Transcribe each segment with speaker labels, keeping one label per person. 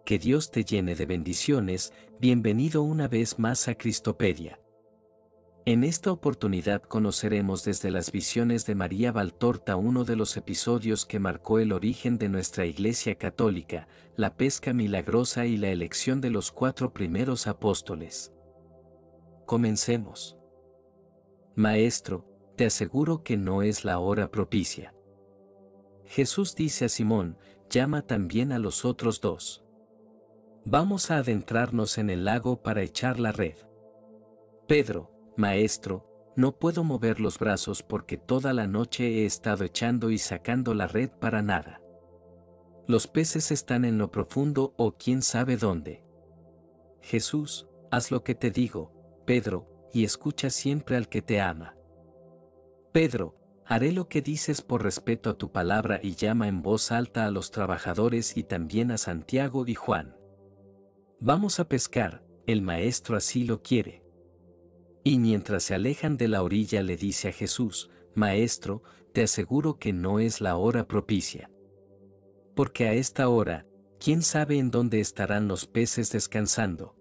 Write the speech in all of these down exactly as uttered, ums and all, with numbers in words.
Speaker 1: que Dios te llene de bendiciones, bienvenido una vez más a Cristopedia. En esta oportunidad conoceremos desde las visiones de María Valtorta uno de los episodios que marcó el origen de nuestra Iglesia Católica, la pesca milagrosa y la elección de los cuatro primeros apóstoles. Comencemos. Maestro, te aseguro que no es la hora propicia. Jesús dice a Simón, llama también a los otros dos. Vamos a adentrarnos en el lago para echar la red. Pedro, Maestro, no puedo mover los brazos porque toda la noche he estado echando y sacando la red para nada. Los peces están en lo profundo o quién sabe dónde. Jesús, haz lo que te digo, Pedro, y escucha siempre al que te ama. Pedro, haré lo que dices por respeto a tu palabra, y llama en voz alta a los trabajadores y también a Santiago y Juan. Vamos a pescar, el maestro así lo quiere. Y mientras se alejan de la orilla le dice a Jesús, Maestro, te aseguro que no es la hora propicia. Porque a esta hora, ¿quién sabe en dónde estarán los peces descansando?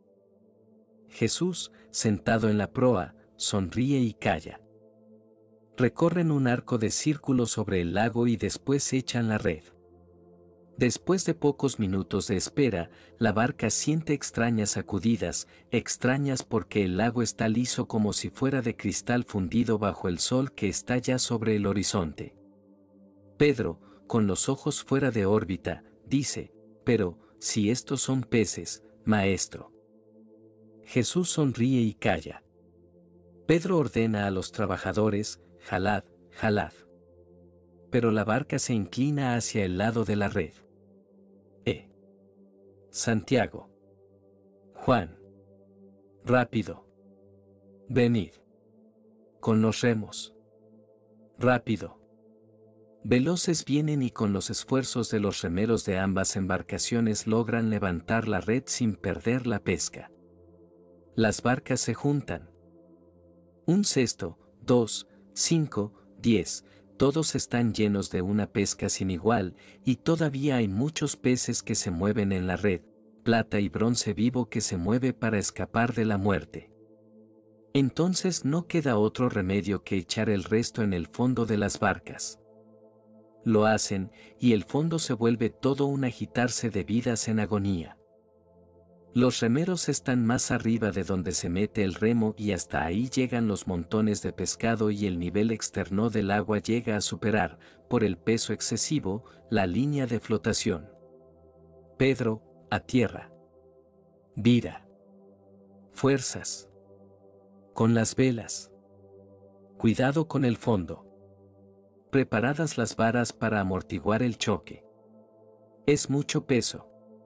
Speaker 1: Jesús, sentado en la proa, sonríe y calla. Recorren un arco de círculo sobre el lago y después echan la red. Después de pocos minutos de espera, la barca siente extrañas sacudidas, extrañas porque el lago está liso como si fuera de cristal fundido bajo el sol que está ya sobre el horizonte. Pedro, con los ojos fuera de órbita, dice, pero, si estos son peces, maestro. Jesús sonríe y calla. Pedro ordena a los trabajadores, jalad, jalad. Pero la barca se inclina hacia el lado de la red. E. Santiago. Juan. Rápido. Venid. Con los remos. Rápido. Veloces vienen y con los esfuerzos de los remeros de ambas embarcaciones logran levantar la red sin perder la pesca. Las barcas se juntan. Un cesto, dos, cinco, diez, todos están llenos de una pesca sin igual, y todavía hay muchos peces que se mueven en la red, plata y bronce vivo que se mueve para escapar de la muerte. Entonces no queda otro remedio que echar el resto en el fondo de las barcas. Lo hacen, y el fondo se vuelve todo un agitarse de vidas en agonía. Los remeros están más arriba de donde se mete el remo y hasta ahí llegan los montones de pescado y el nivel externo del agua llega a superar, por el peso excesivo, la línea de flotación. Pedro, a tierra. Vira. Fuerzas. Con las velas. Cuidado con el fondo. Preparadas las varas para amortiguar el choque. Es mucho peso.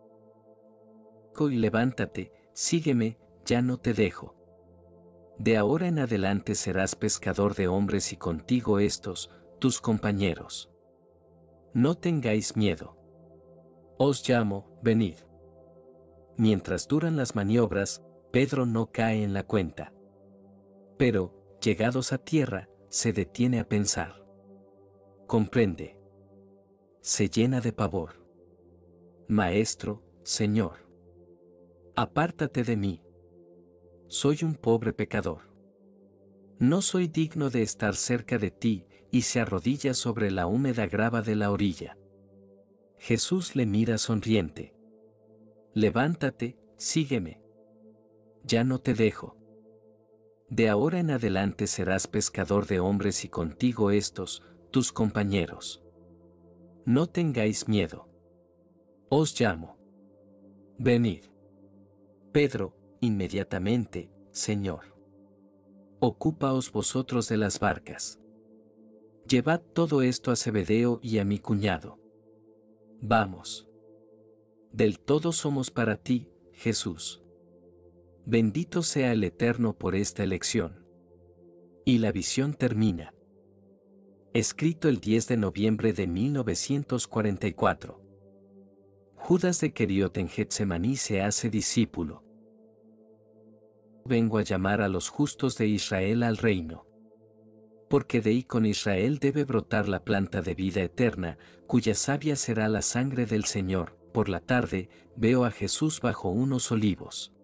Speaker 1: Y levántate, sígueme, ya no te dejo. De ahora en adelante serás pescador de hombres y contigo estos, tus compañeros. No tengáis miedo. Os llamo, venid. Mientras duran las maniobras, Pedro no cae en la cuenta. Pero, llegados a tierra, se detiene a pensar. Comprende. Se llena de pavor. Maestro, Señor. Apártate de mí. Soy un pobre pecador. No soy digno de estar cerca de ti, y se arrodilla sobre la húmeda grava de la orilla. Jesús le mira sonriente. Levántate, sígueme. Ya no te dejo. De ahora en adelante serás pescador de hombres y contigo estos, tus compañeros. No tengáis miedo. Os llamo. Venid. Pedro, inmediatamente, Señor. Ocúpaos vosotros de las barcas. Llevad todo esto a Zebedeo y a mi cuñado. Vamos. Del todo somos para ti, Jesús. Bendito sea el Eterno por esta elección. Y la visión termina. Escrito el diez de noviembre de mil novecientos cuarenta y cuatro. Judas de Queriot en Getsemaní se hace discípulo. Vengo a llamar a los justos de Israel al reino. Porque de ahí con Israel debe brotar la planta de vida eterna, cuya savia será la sangre del Señor, por la tarde, veo a Jesús bajo unos olivos.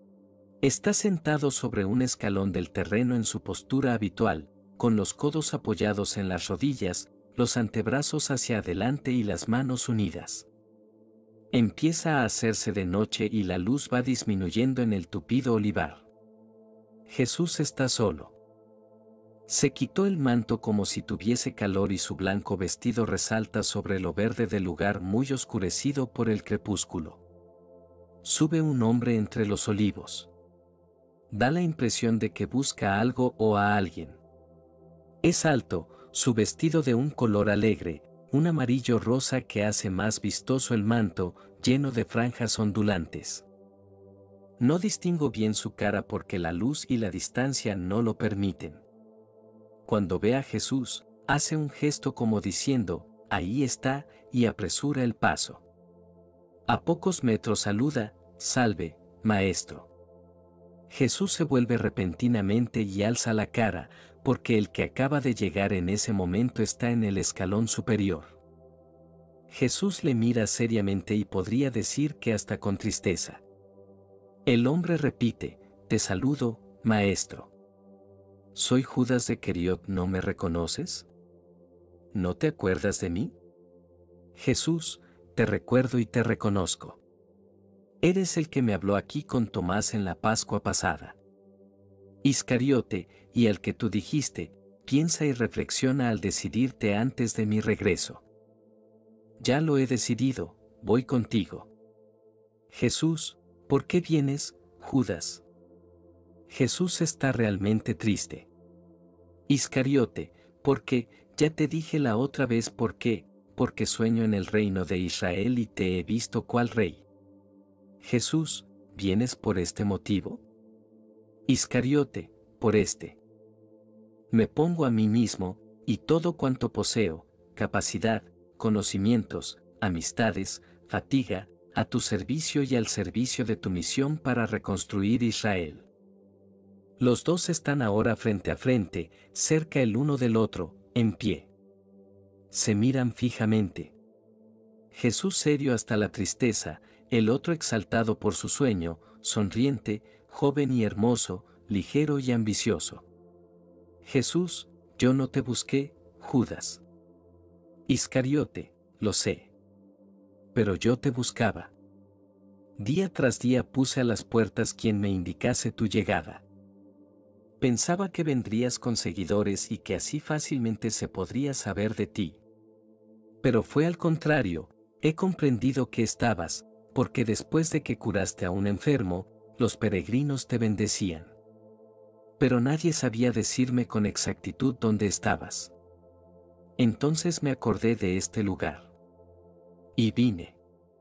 Speaker 1: Está sentado sobre un escalón del terreno en su postura habitual, con los codos apoyados en las rodillas, los antebrazos hacia adelante y las manos unidas. Empieza a hacerse de noche y la luz va disminuyendo en el tupido olivar. Jesús está solo. Se quitó el manto como si tuviese calor y su blanco vestido resalta sobre lo verde del lugar muy oscurecido por el crepúsculo. Sube un hombre entre los olivos. Da la impresión de que busca algo o a alguien. Es alto, su vestido de un color alegre, un amarillo rosa que hace más vistoso el manto, lleno de franjas ondulantes. No distingo bien su cara porque la luz y la distancia no lo permiten. Cuando ve a Jesús, hace un gesto como diciendo, ahí está, y apresura el paso. A pocos metros saluda, salve, maestro. Jesús se vuelve repentinamente y alza la cara, porque el que acaba de llegar en ese momento está en el escalón superior. Jesús le mira seriamente y podría decir que hasta con tristeza. El hombre repite, te saludo, maestro. ¿Soy Judas de Queriot, no me reconoces? ¿No te acuerdas de mí? Jesús, te recuerdo y te reconozco. Eres el que me habló aquí con Tomás en la Pascua pasada. Iscariote, y al que tú dijiste, piensa y reflexiona al decidirte antes de mi regreso. Ya lo he decidido, voy contigo. Jesús, ¿por qué vienes, Judas? Jesús está realmente triste. Iscariote, porque, ya te dije la otra vez por qué, porque sueño en el reino de Israel y te he visto cual rey. Jesús, ¿vienes por este motivo? Iscariote, por este. Me pongo a mí mismo, y todo cuanto poseo, capacidad, conocimientos, amistades, fatiga, a tu servicio y al servicio de tu misión para reconstruir Israel. Los dos están ahora frente a frente, cerca el uno del otro, en pie. Se miran fijamente. Jesús serio hasta la tristeza, el otro exaltado por su sueño, sonriente, joven y hermoso, ligero y ambicioso. Jesús, yo no te busqué, Judas. Iscariote, lo sé. Pero yo te buscaba. Día tras día puse a las puertas quien me indicase tu llegada. Pensaba que vendrías con seguidores y que así fácilmente se podría saber de ti. Pero fue al contrario, he comprendido que estabas, porque después de que curaste a un enfermo, los peregrinos te bendecían. Pero nadie sabía decirme con exactitud dónde estabas. Entonces me acordé de este lugar. Y vine.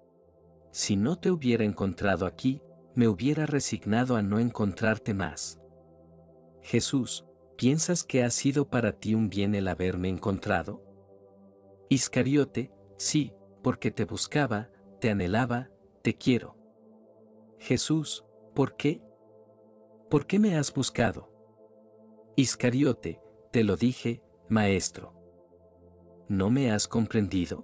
Speaker 1: Si no te hubiera encontrado aquí, me hubiera resignado a no encontrarte más. Jesús, ¿piensas que ha sido para ti un bien el haberme encontrado? Iscariote, sí, porque te buscaba, te anhelaba, te quiero. Jesús, ¿por qué? ¿Por qué me has buscado? Iscariote, te lo dije, maestro. ¿No me has comprendido?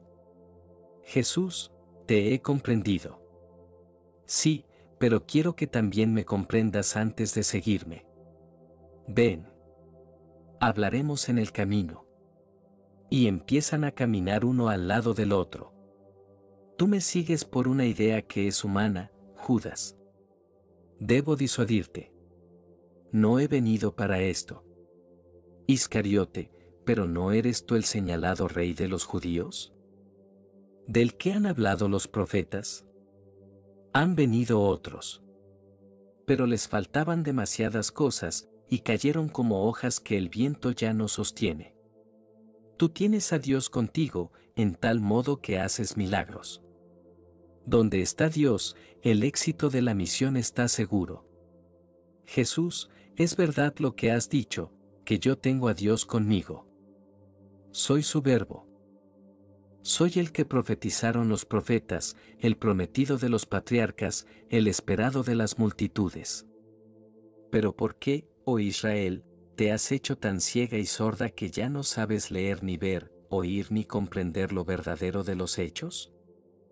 Speaker 1: Jesús, te he comprendido. Sí, pero quiero que también me comprendas antes de seguirme. Ven. Hablaremos en el camino. Y empiezan a caminar uno al lado del otro. Tú me sigues por una idea que es humana, Judas. Debo disuadirte. No he venido para esto. Iscariote, ¿pero no eres tú el señalado rey de los judíos? ¿Del qué han hablado los profetas? Han venido otros. Pero les faltaban demasiadas cosas, y cayeron como hojas que el viento ya no sostiene. Tú tienes a Dios contigo, en tal modo que haces milagros. Donde está Dios, el éxito de la misión está seguro. Jesús, es verdad lo que has dicho, que yo tengo a Dios conmigo. Soy su verbo. Soy el que profetizaron los profetas, el prometido de los patriarcas, el esperado de las multitudes. Pero ¿por qué, oh Israel, te has hecho tan ciega y sorda que ya no sabes leer ni ver, oír ni comprender lo verdadero de los hechos?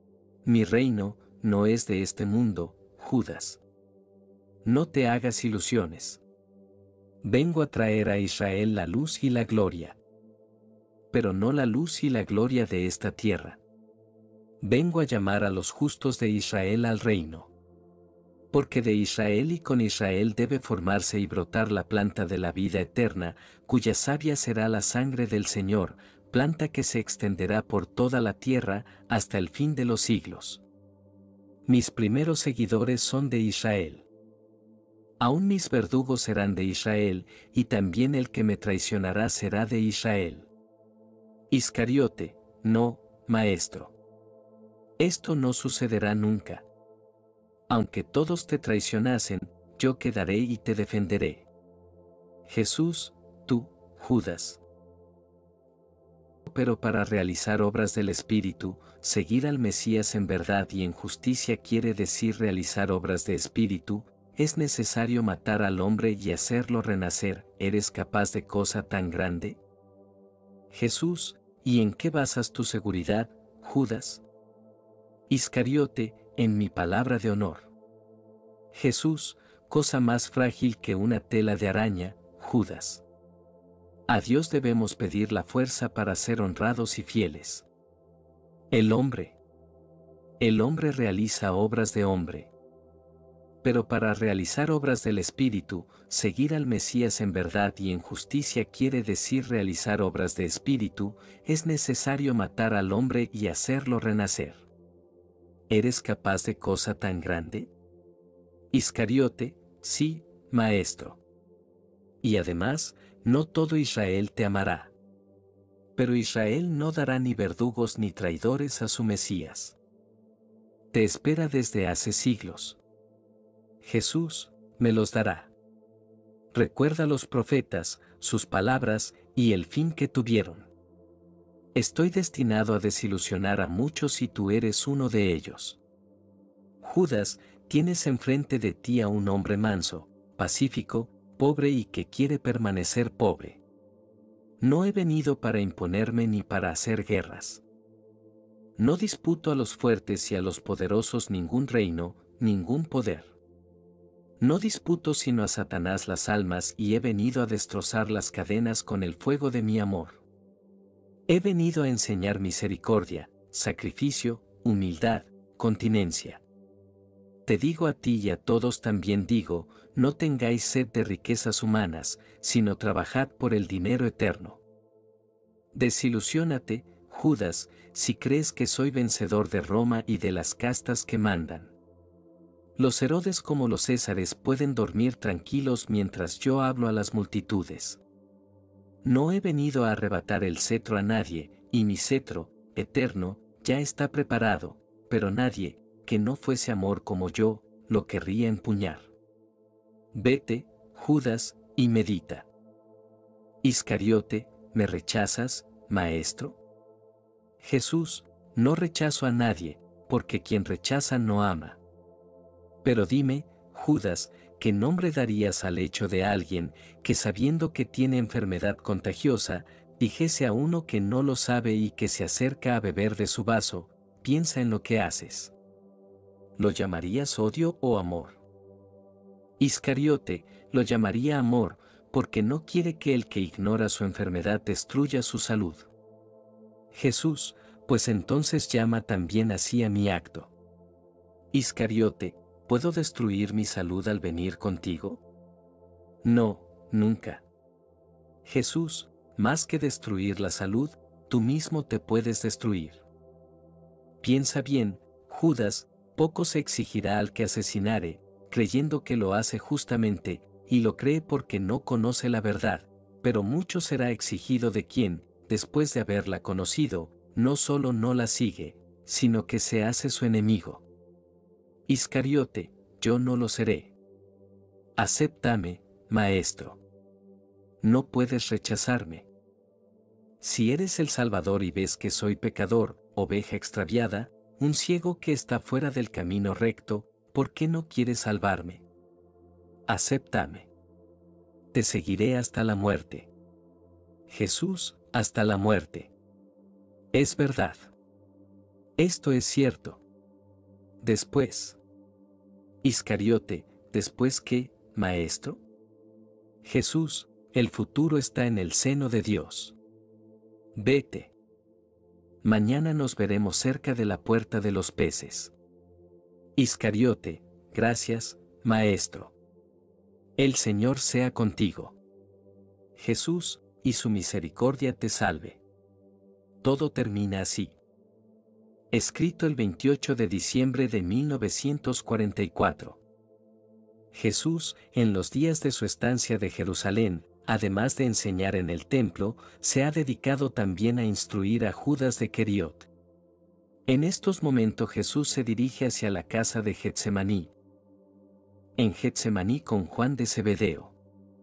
Speaker 1: Mi reino no es de este mundo, Judas. No te hagas ilusiones. Vengo a traer a Israel la luz y la gloria. Pero no la luz y la gloria de esta tierra. Vengo a llamar a los justos de Israel al reino. Porque de Israel y con Israel debe formarse y brotar la planta de la vida eterna, cuya savia será la sangre del Señor, planta que se extenderá por toda la tierra hasta el fin de los siglos. Mis primeros seguidores son de Israel. Aún mis verdugos serán de Israel, y también el que me traicionará será de Israel. Iscariote, no, maestro. Esto no sucederá nunca. Aunque todos te traicionasen, yo quedaré y te defenderé. Jesús, tú, Judas. Pero para realizar obras del Espíritu, seguir al Mesías en verdad y en justicia quiere decir realizar obras de Espíritu, es necesario matar al hombre y hacerlo renacer. ¿Eres capaz de cosa tan grande? Jesús, ¿y en qué basas tu seguridad, Judas? Iscariote, en mi palabra de honor. Jesús, cosa más frágil que una tela de araña, Judas. A Dios debemos pedir la fuerza para ser honrados y fieles. El hombre. El hombre realiza obras de hombre. Pero para realizar obras del Espíritu, seguir al Mesías en verdad y en justicia quiere decir realizar obras de Espíritu, es necesario matar al hombre y hacerlo renacer. ¿Eres capaz de cosa tan grande? Iscariote, sí, maestro. Y además, no todo Israel te amará. Pero Israel no dará ni verdugos ni traidores a su Mesías. Te espera desde hace siglos. Jesús, me los dará. Recuerda los profetas, sus palabras y el fin que tuvieron. Estoy destinado a desilusionar a muchos y tú eres uno de ellos. Judas, tienes enfrente de ti a un hombre manso, pacífico, pobre y que quiere permanecer pobre. No he venido para imponerme ni para hacer guerras. No disputo a los fuertes y a los poderosos ningún reino, ningún poder. No disputo sino a Satanás las almas y he venido a destrozar las cadenas con el fuego de mi amor. He venido a enseñar misericordia, sacrificio, humildad, continencia. Te digo a ti y a todos también digo, no tengáis sed de riquezas humanas, sino trabajad por el dinero eterno. Desilusiónate, Judas, si crees que soy vencedor de Roma y de las castas que mandan. Los Herodes como los Césares pueden dormir tranquilos mientras yo hablo a las multitudes. No he venido a arrebatar el cetro a nadie, y mi cetro, eterno, ya está preparado, pero nadie, que no fuese amor como yo, lo querría empuñar. Vete, Judas, y medita. Iscariote, ¿me rechazas, maestro? Jesús, no rechazo a nadie, porque quien rechaza no ama. Pero dime, Judas, ¿qué nombre darías al hecho de alguien que sabiendo que tiene enfermedad contagiosa, dijese a uno que no lo sabe y que se acerca a beber de su vaso, piensa en lo que haces? ¿Lo llamarías odio o amor? Iscariote, lo llamaría amor, porque no quiere que el que ignora su enfermedad destruya su salud. Jesús, pues entonces llama también así a mi acto. Iscariote, ¿puedo destruir mi salud al venir contigo? No, nunca. Jesús, más que destruir la salud, tú mismo te puedes destruir. Piensa bien, Judas, poco se exigirá al que asesinare, creyendo que lo hace justamente, y lo cree porque no conoce la verdad, pero mucho será exigido de quien, después de haberla conocido, no solo no la sigue, sino que se hace su enemigo. Iscariote, yo no lo seré. Acéptame, maestro. No puedes rechazarme. Si eres el Salvador y ves que soy pecador, oveja extraviada, un ciego que está fuera del camino recto, ¿por qué no quieres salvarme? Acéptame. Te seguiré hasta la muerte. Jesús, hasta la muerte. Es verdad. Esto es cierto. Después. Iscariote, ¿después qué, maestro? Jesús, el futuro está en el seno de Dios. Vete. Mañana nos veremos cerca de la puerta de los peces. Iscariote, gracias, maestro. El Señor sea contigo. Jesús, y su misericordia te salve. Todo termina así. Escrito el veintiocho de diciembre de mil novecientos cuarenta y cuatro. Jesús, en los días de su estancia de Jerusalén, además de enseñar en el templo, se ha dedicado también a instruir a Judas de Queriot. En estos momentos Jesús se dirige hacia la casa de Getsemaní. En Getsemaní con Juan de Zebedeo.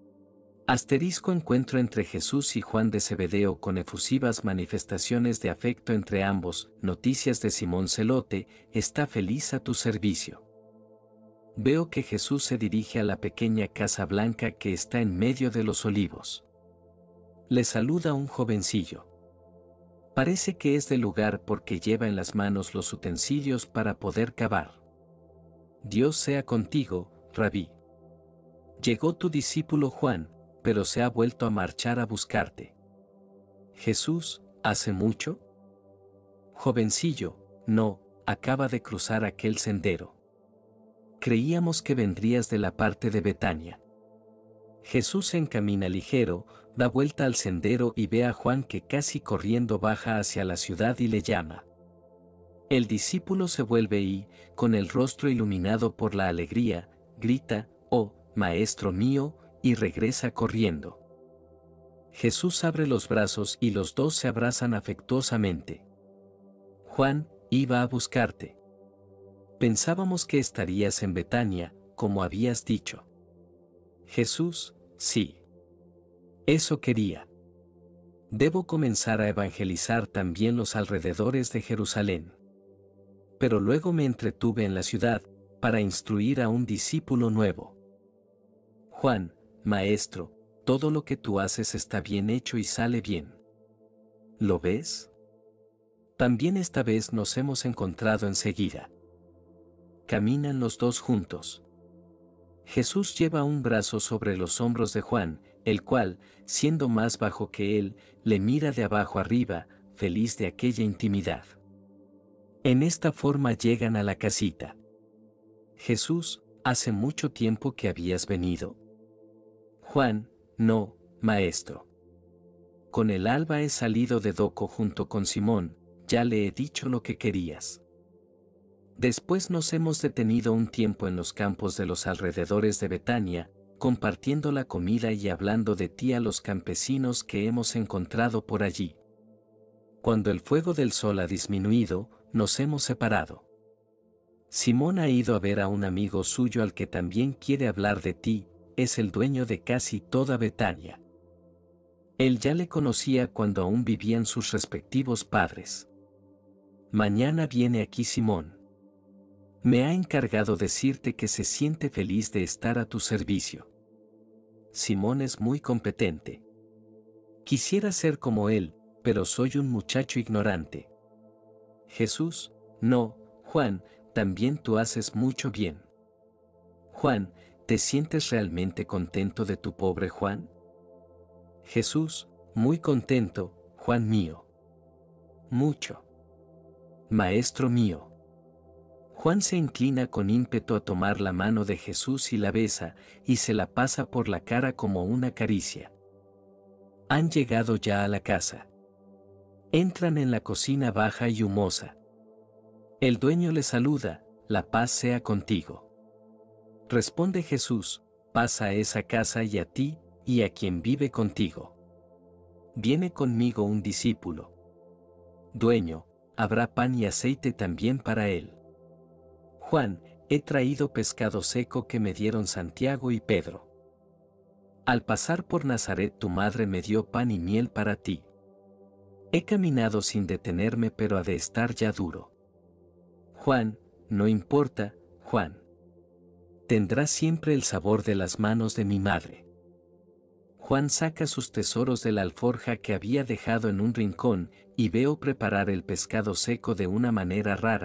Speaker 1: Asterisco encuentro entre Jesús y Juan de Zebedeo con efusivas manifestaciones de afecto entre ambos, noticias de Simón Celote, está feliz a tu servicio. Veo que Jesús se dirige a la pequeña casa blanca que está en medio de los olivos. Le saluda un jovencillo. Parece que es del lugar porque lleva en las manos los utensilios para poder cavar. Dios sea contigo, Rabí. Llegó tu discípulo Juan, pero se ha vuelto a marchar a buscarte. Jesús, ¿hace mucho? Jovencillo, no, acaba de cruzar aquel sendero. Creíamos que vendrías de la parte de Betania. Jesús se encamina ligero, da vuelta al sendero y ve a Juan que casi corriendo baja hacia la ciudad y le llama. El discípulo se vuelve y, con el rostro iluminado por la alegría, grita, «Oh, Maestro mío», y regresa corriendo. Jesús abre los brazos y los dos se abrazan afectuosamente. Juan, iba a buscarte. Pensábamos que estarías en Betania, como habías dicho. Jesús, sí. Eso quería. Debo comenzar a evangelizar también los alrededores de Jerusalén. Pero luego me entretuve en la ciudad, para instruir a un discípulo nuevo. Juan, Maestro, todo lo que tú haces está bien hecho y sale bien. ¿Lo ves? También esta vez nos hemos encontrado enseguida. Caminan los dos juntos. Jesús lleva un brazo sobre los hombros de Juan, el cual, siendo más bajo que él, le mira de abajo arriba, feliz de aquella intimidad. En esta forma llegan a la casita. Jesús, ¿hace mucho tiempo que habías venido? Juan, no, maestro. Con el alba he salido de Doco junto con Simón, ya le he dicho lo que querías. Después nos hemos detenido un tiempo en los campos de los alrededores de Betania, compartiendo la comida y hablando de ti a los campesinos que hemos encontrado por allí. Cuando el fuego del sol ha disminuido, nos hemos separado. Simón ha ido a ver a un amigo suyo al que también quiere hablar de ti, es el dueño de casi toda Betania. Él ya le conocía cuando aún vivían sus respectivos padres. Mañana viene aquí Simón. Me ha encargado decirte que se siente feliz de estar a tu servicio. Simón es muy competente. Quisiera ser como él, pero soy un muchacho ignorante. Jesús, no, Juan, también tú haces mucho bien. Juan, ¿te sientes realmente contento de tu pobre Juan? Jesús, muy contento, Juan mío. Mucho. Maestro mío. Juan se inclina con ímpetu a tomar la mano de Jesús y la besa, y se la pasa por la cara como una caricia. Han llegado ya a la casa. Entran en la cocina baja y humosa. El dueño le saluda, la paz sea contigo. Responde Jesús, paz a esa casa y a ti, y a quien vive contigo. Viene conmigo un discípulo. Dueño, habrá pan y aceite también para él. Juan, he traído pescado seco que me dieron Santiago y Pedro. Al pasar por Nazaret tu madre me dio pan y miel para ti. He caminado sin detenerme pero ha de estar ya duro. Juan, no importa, Juan. Tendrá siempre el sabor de las manos de mi madre. Juan saca sus tesoros de la alforja que había dejado en un rincón, y veo preparar el pescado seco de una manera rara,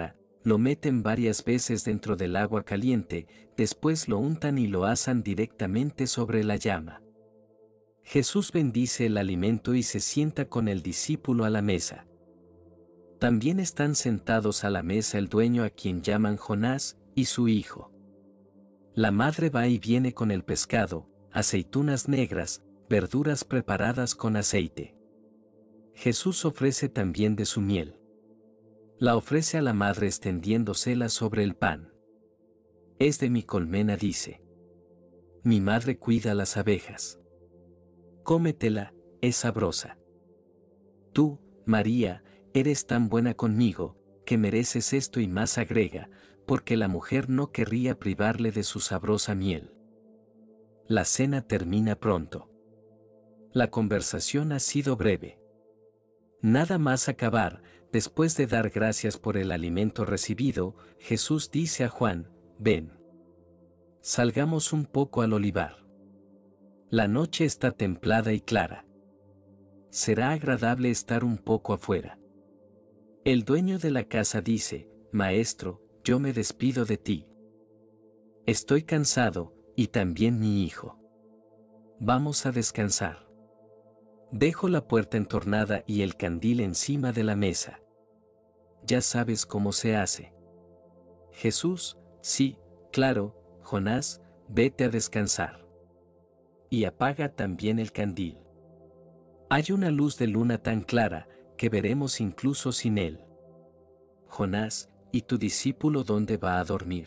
Speaker 1: lo meten varias veces dentro del agua caliente, después lo untan y lo asan directamente sobre la llama. Jesús bendice el alimento y se sienta con el discípulo a la mesa. También están sentados a la mesa el dueño a quien llaman Jonás y su hijo. La madre va y viene con el pescado, aceitunas negras, verduras preparadas con aceite. Jesús ofrece también de su miel. La ofrece a la madre extendiéndosela sobre el pan. Es de mi colmena, dice. Mi madre cuida las abejas. Cómetela, es sabrosa. Tú, María, eres tan buena conmigo, que mereces esto y más, agrega, porque la mujer no querría privarle de su sabrosa miel. La cena termina pronto. La conversación ha sido breve. Nada más acabar, después de dar gracias por el alimento recibido, Jesús dice a Juan: ven. Salgamos un poco al olivar. La noche está templada y clara. Será agradable estar un poco afuera. El dueño de la casa dice: Maestro, yo me despido de ti. Estoy cansado, y también mi hijo. Vamos a descansar. Dejo la puerta entornada y el candil encima de la mesa. Ya sabes cómo se hace. Jesús: sí, claro, Jonás, vete a descansar. Y apaga también el candil. Hay una luz de luna tan clara, que veremos incluso sin él. Jonás: ¿y tu discípulo dónde va a dormir?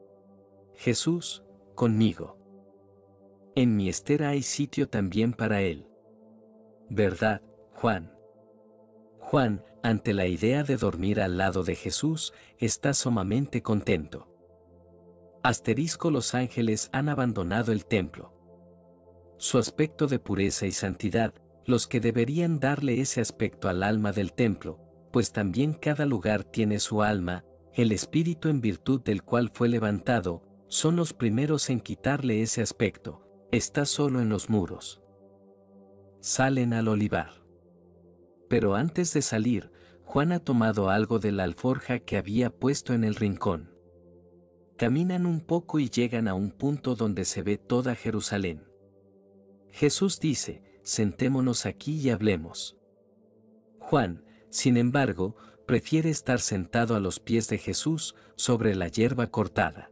Speaker 1: Jesús: conmigo. En mi estera hay sitio también para él. ¿Verdad, Juan? Juan, ante la idea de dormir al lado de Jesús, está sumamente contento. Asterisco: los ángeles han abandonado el templo. Su aspecto de pureza y santidad, los que deberían darle ese aspecto al alma del templo, pues también cada lugar tiene su alma, el espíritu en virtud del cual fue levantado, son los primeros en quitarle ese aspecto, está solo en los muros. Salen al olivar. Pero antes de salir, Juan ha tomado algo de la alforja que había puesto en el rincón. Caminan un poco y llegan a un punto donde se ve toda Jerusalén. Jesús dice: sentémonos aquí y hablemos. Juan, sin embargo, prefiere estar sentado a los pies de Jesús, sobre la hierba cortada.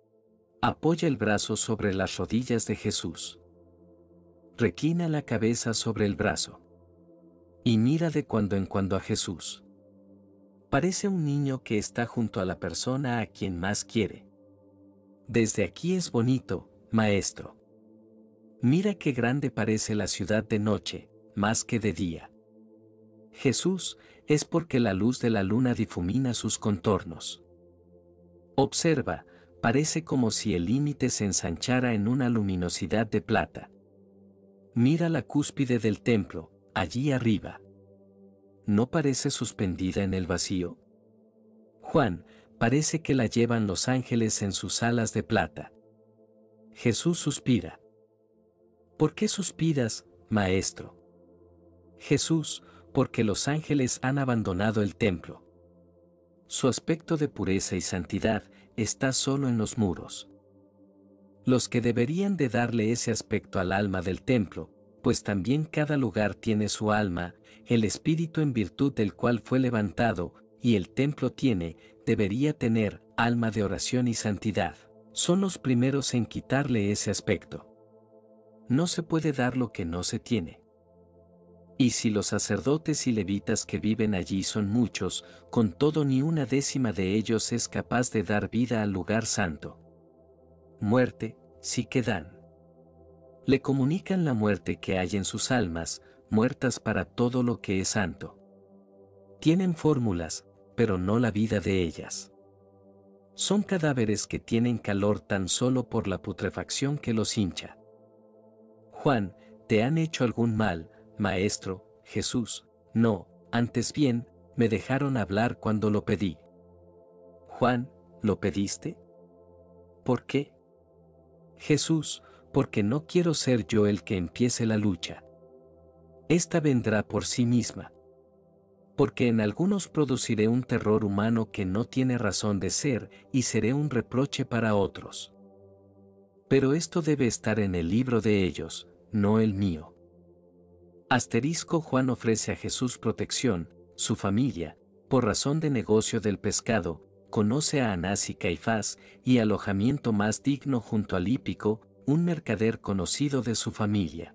Speaker 1: Apoya el brazo sobre las rodillas de Jesús. Reclina la cabeza sobre el brazo. Y mira de cuando en cuando a Jesús. Parece un niño que está junto a la persona a quien más quiere. Desde aquí es bonito, maestro. Mira qué grande parece la ciudad de noche, más que de día. Jesús: es porque la luz de la luna difumina sus contornos. Observa, parece como si el límite se ensanchara en una luminosidad de plata. Mira la cúspide del templo, allí arriba. ¿No parece suspendida en el vacío? Juan: parece que la llevan los ángeles en sus alas de plata. Jesús suspira. ¿Por qué suspiras, maestro? Jesús: porque los ángeles han abandonado el templo. Su aspecto de pureza y santidad está solo en los muros. Los que deberían de darle ese aspecto al alma del templo, pues también cada lugar tiene su alma, el espíritu en virtud del cual fue levantado, y el templo tiene, debería tener, alma de oración y santidad, son los primeros en quitarle ese aspecto. No se puede dar lo que no se tiene. Y si los sacerdotes y levitas que viven allí son muchos, con todo ni una décima de ellos es capaz de dar vida al lugar santo. Muerte, sí que dan. Le comunican la muerte que hay en sus almas, muertas para todo lo que es santo. Tienen fórmulas, pero no la vida de ellas. Son cadáveres que tienen calor tan solo por la putrefacción que los hincha. Juan: ¿te han hecho algún mal, maestro? Jesús: no, antes bien, me dejaron hablar cuando lo pedí. Juan: ¿lo pediste? ¿Por qué? Jesús: porque no quiero ser yo el que empiece la lucha. Esta vendrá por sí misma. Porque en algunos produciré un terror humano que no tiene razón de ser, y seré un reproche para otros. Pero esto debe estar en el libro de ellos, no el mío. Asterisco Juan ofrece a Jesús protección, su familia, por razón de negocio del pescado, conoce a Anás y Caifás, y alojamiento más digno junto al hípico, un mercader conocido de su familia.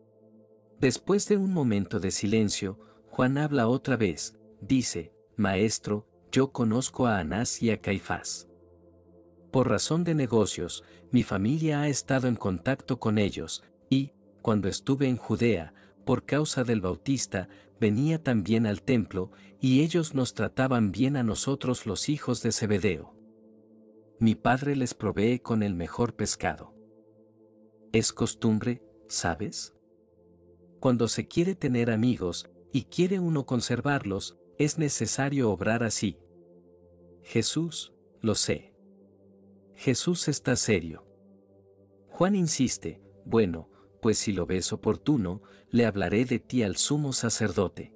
Speaker 1: Después de un momento de silencio, Juan habla otra vez, dice, Maestro, yo conozco a Anás y a Caifás. Por razón de negocios, mi familia ha estado en contacto con ellos, y, cuando estuve en Judea, por causa del Bautista, venía también al templo, y ellos nos trataban bien a nosotros los hijos de Zebedeo. Mi padre les provee con el mejor pescado. Es costumbre, ¿sabes? Cuando se quiere tener amigos, y quiere uno conservarlos, es necesario obrar así. Jesús, lo sé. Jesús está serio. Juan insiste, bueno, pues si lo ves oportuno, le hablaré de ti al sumo sacerdote.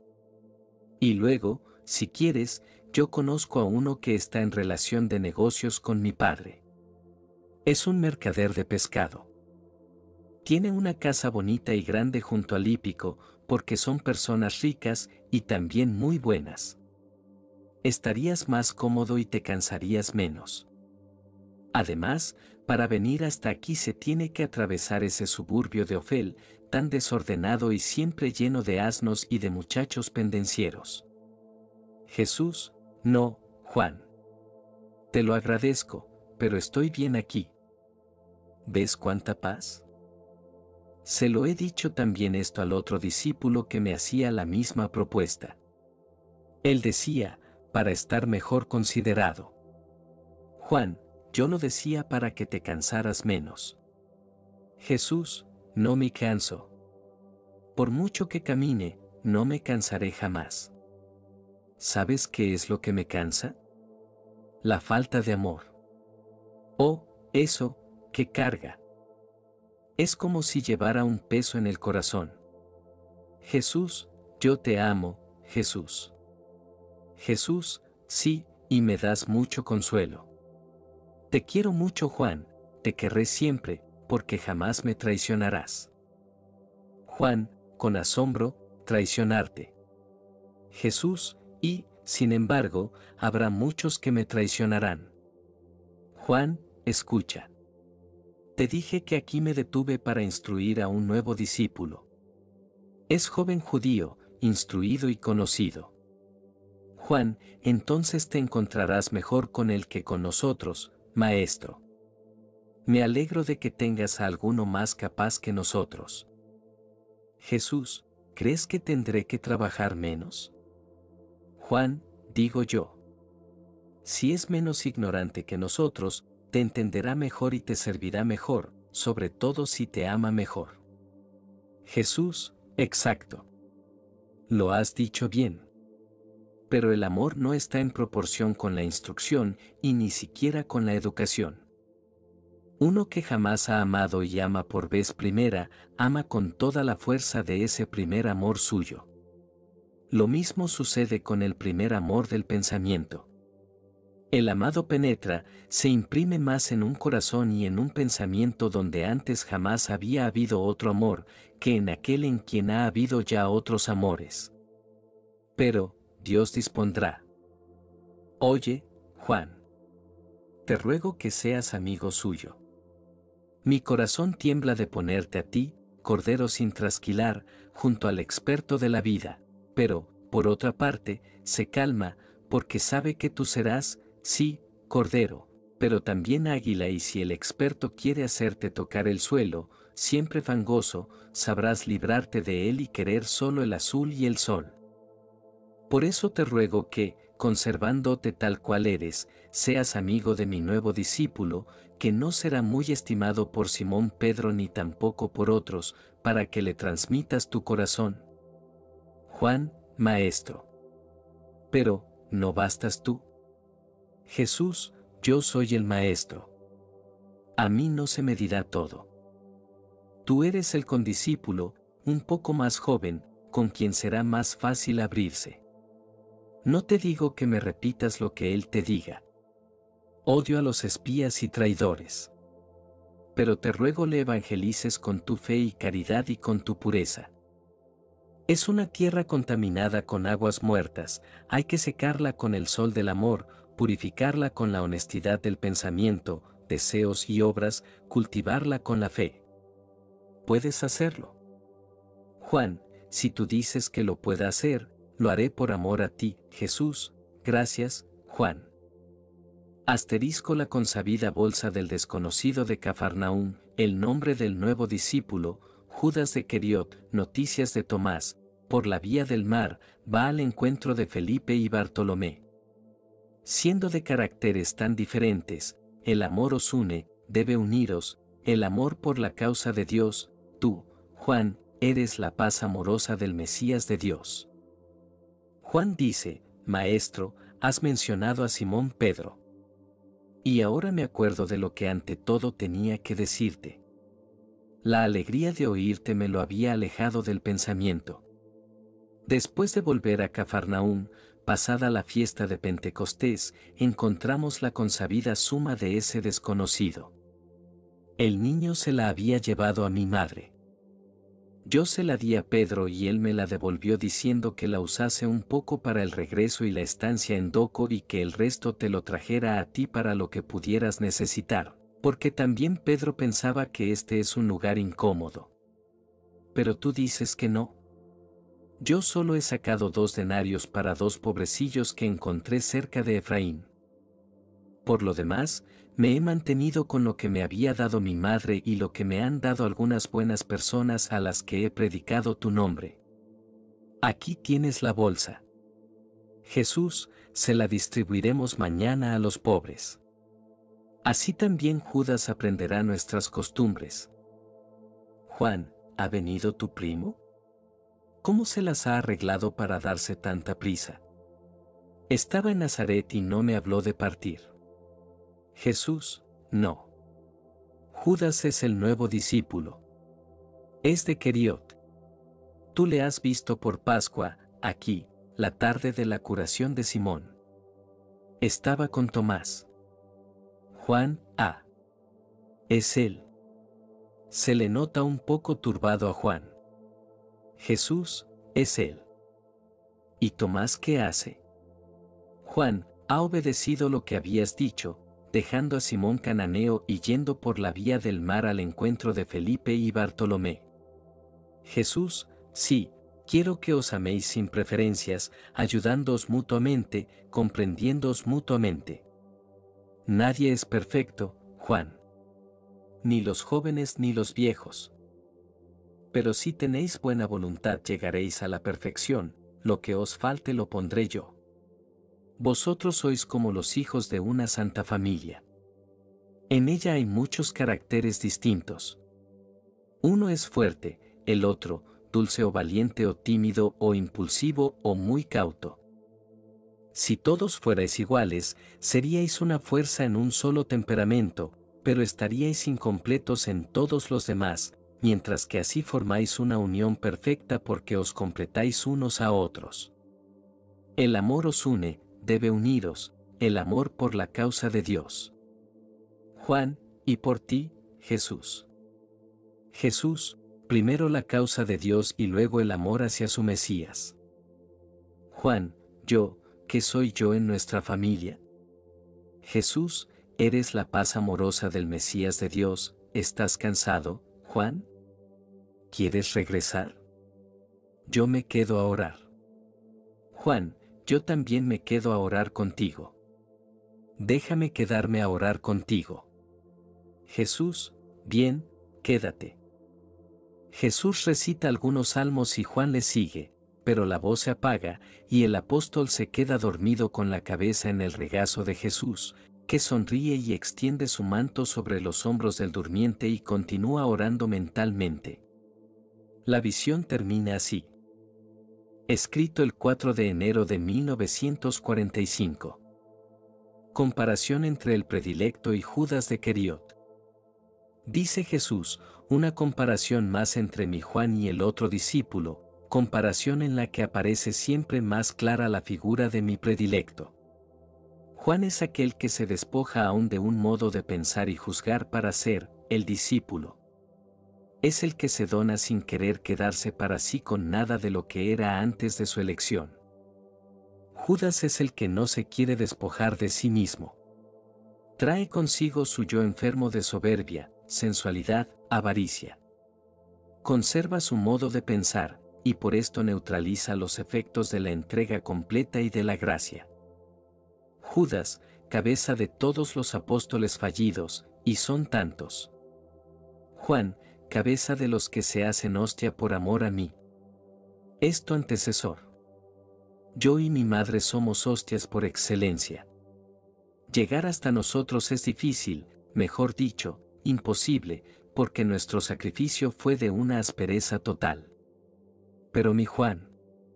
Speaker 1: Y luego, si quieres, yo conozco a uno que está en relación de negocios con mi padre. Es un mercader de pescado. Tiene una casa bonita y grande junto al hípico, porque son personas ricas y también muy buenas. Estarías más cómodo y te cansarías menos. Además, para venir hasta aquí se tiene que atravesar ese suburbio de Ofel, tan desordenado y siempre lleno de asnos y de muchachos pendencieros. Jesús, no, Juan. Te lo agradezco, pero estoy bien aquí. ¿Ves cuánta paz? Se lo he dicho también esto al otro discípulo que me hacía la misma propuesta. Él decía, para estar mejor considerado. Juan, yo lo decía para que te cansaras menos. Jesús, no me canso. Por mucho que camine, no me cansaré jamás. ¿Sabes qué es lo que me cansa? La falta de amor. Oh, eso, qué carga. Es como si llevara un peso en el corazón. Jesús, yo te amo, Jesús. Jesús, sí, y me das mucho consuelo. Te quiero mucho, Juan, te querré siempre, porque jamás me traicionarás. Juan, con asombro, traicionarte. Jesús, y, sin embargo, habrá muchos que me traicionarán. Juan, escucha. Te dije que aquí me detuve para instruir a un nuevo discípulo. Es joven judío, instruido y conocido. Juan, entonces te encontrarás mejor con él que con nosotros, Maestro. Me alegro de que tengas a alguno más capaz que nosotros. Jesús, ¿crees que tendré que trabajar menos? Juan, digo yo. Si es menos ignorante que nosotros, te entenderá mejor y te servirá mejor, sobre todo si te ama mejor. Jesús, exacto. Lo has dicho bien. Pero el amor no está en proporción con la instrucción y ni siquiera con la educación. Uno que jamás ha amado y ama por vez primera, ama con toda la fuerza de ese primer amor suyo. Lo mismo sucede con el primer amor del pensamiento. El amado penetra, se imprime más en un corazón y en un pensamiento donde antes jamás había habido otro amor, que en aquel en quien ha habido ya otros amores. Pero, Dios dispondrá. Oye, Juan. Te ruego que seas amigo suyo. Mi corazón tiembla de ponerte a ti, cordero sin trasquilar, junto al experto de la vida, pero, por otra parte, se calma, porque sabe que tú serás, sí, cordero, pero también águila, y si el experto quiere hacerte tocar el suelo, siempre fangoso, sabrás librarte de él y querer solo el azul y el sol. Por eso te ruego que, conservándote tal cual eres, seas amigo de mi nuevo discípulo, que no será muy estimado por Simón Pedro ni tampoco por otros, para que le transmitas tu corazón. Juan, Maestro. Pero, ¿no bastas tú? Jesús, yo soy el Maestro. A mí no se me dirá todo. Tú eres el condiscípulo, un poco más joven, con quien será más fácil abrirse. No te digo que me repitas lo que él te diga. Odio a los espías y traidores. Pero te ruego le evangelices con tu fe y caridad y con tu pureza. Es una tierra contaminada con aguas muertas, hay que secarla con el sol del amor, purificarla con la honestidad del pensamiento, deseos y obras, cultivarla con la fe. ¿Puedes hacerlo? Juan, si tú dices que lo pueda hacer, lo haré por amor a ti, Jesús. Gracias, Juan. Asterisco la consabida bolsa del desconocido de Cafarnaúm, el nombre del nuevo discípulo, Judas de Queriot, noticias de Tomás, por la vía del mar, va al encuentro de Felipe y Bartolomé. Siendo de caracteres tan diferentes, el amor os une, debe uniros, el amor por la causa de Dios. Tú, Juan, eres la paz amorosa del Mesías de Dios. Juan dice, Maestro, has mencionado a Simón Pedro. Y ahora me acuerdo de lo que ante todo tenía que decirte. La alegría de oírte me lo había alejado del pensamiento. Después de volver a Cafarnaúm, pasada la fiesta de Pentecostés, encontramos la consabida suma de ese desconocido. El niño se la había llevado a mi madre. Yo se la di a Pedro y él me la devolvió diciendo que la usase un poco para el regreso y la estancia en Doco y que el resto te lo trajera a ti para lo que pudieras necesitar, porque también Pedro pensaba que este es un lugar incómodo. Pero tú dices que no. Yo solo he sacado dos denarios para dos pobrecillos que encontré cerca de Efraín. Por lo demás, me he mantenido con lo que me había dado mi madre y lo que me han dado algunas buenas personas a las que he predicado tu nombre. Aquí tienes la bolsa. Jesús, se la distribuiremos mañana a los pobres. Así también Judas aprenderá nuestras costumbres. Juan, ¿ha venido tu primo? ¿Cómo se las ha arreglado para darse tanta prisa? Estaba en Nazaret y no me habló de partir. Jesús, no. Judas es el nuevo discípulo. Es de Queriot. Tú le has visto por Pascua, aquí, la tarde de la curación de Simón. Estaba con Tomás. Juan, ah. Es él. Se le nota un poco turbado a Juan. Jesús, es él. ¿Y Tomás qué hace? Juan, ha obedecido lo que habías dicho, dejando a Simón Cananeo y yendo por la vía del mar al encuentro de Felipe y Bartolomé. Jesús, sí, quiero que os améis sin preferencias, ayudándoos mutuamente, comprendiéndoos mutuamente. Nadie es perfecto, Juan. Ni los jóvenes ni los viejos. Pero si tenéis buena voluntad llegaréis a la perfección, lo que os falte lo pondré yo. Vosotros sois como los hijos de una santa familia. En ella hay muchos caracteres distintos. Uno es fuerte, el otro, dulce o valiente o tímido o impulsivo o muy cauto. Si todos fuerais iguales, seríais una fuerza en un solo temperamento, pero estaríais incompletos en todos los demás, mientras que así formáis una unión perfecta porque os completáis unos a otros. El amor os une, debe uniros, el amor por la causa de Dios. Juan, y por ti, Jesús. Jesús, primero la causa de Dios y luego el amor hacia su Mesías. Juan, yo, ¿qué soy yo en nuestra familia? Jesús, eres la paz amorosa del Mesías de Dios. ¿Estás cansado, Juan? ¿Quieres regresar? Yo me quedo a orar. Juan, yo también me quedo a orar contigo. Déjame quedarme a orar contigo. Jesús, bien, quédate. Jesús recita algunos salmos y Juan le sigue, pero la voz se apaga y el apóstol se queda dormido con la cabeza en el regazo de Jesús, que sonríe y extiende su manto sobre los hombros del durmiente y continúa orando mentalmente. La visión termina así. Escrito el cuatro de enero de mil novecientos cuarenta y cinco. Comparación entre el predilecto y Judas de Queriot. Dice Jesús, una comparación más entre mi Juan y el otro discípulo, comparación en la que aparece siempre más clara la figura de mi predilecto. Juan es aquel que se despoja aún de un modo de pensar y juzgar para ser el discípulo. Es el que se dona sin querer quedarse para sí con nada de lo que era antes de su elección. Judas es el que no se quiere despojar de sí mismo. Trae consigo su yo enfermo de soberbia, sensualidad, avaricia. Conserva su modo de pensar, y por esto neutraliza los efectos de la entrega completa y de la gracia. Judas, cabeza de todos los apóstoles fallidos, y son tantos. Juan, cabeza de los que se hacen hostia por amor a mí. Es tu antecesor. Yo y mi madre somos hostias por excelencia. Llegar hasta nosotros es difícil, mejor dicho, imposible, porque nuestro sacrificio fue de una aspereza total. Pero mi Juan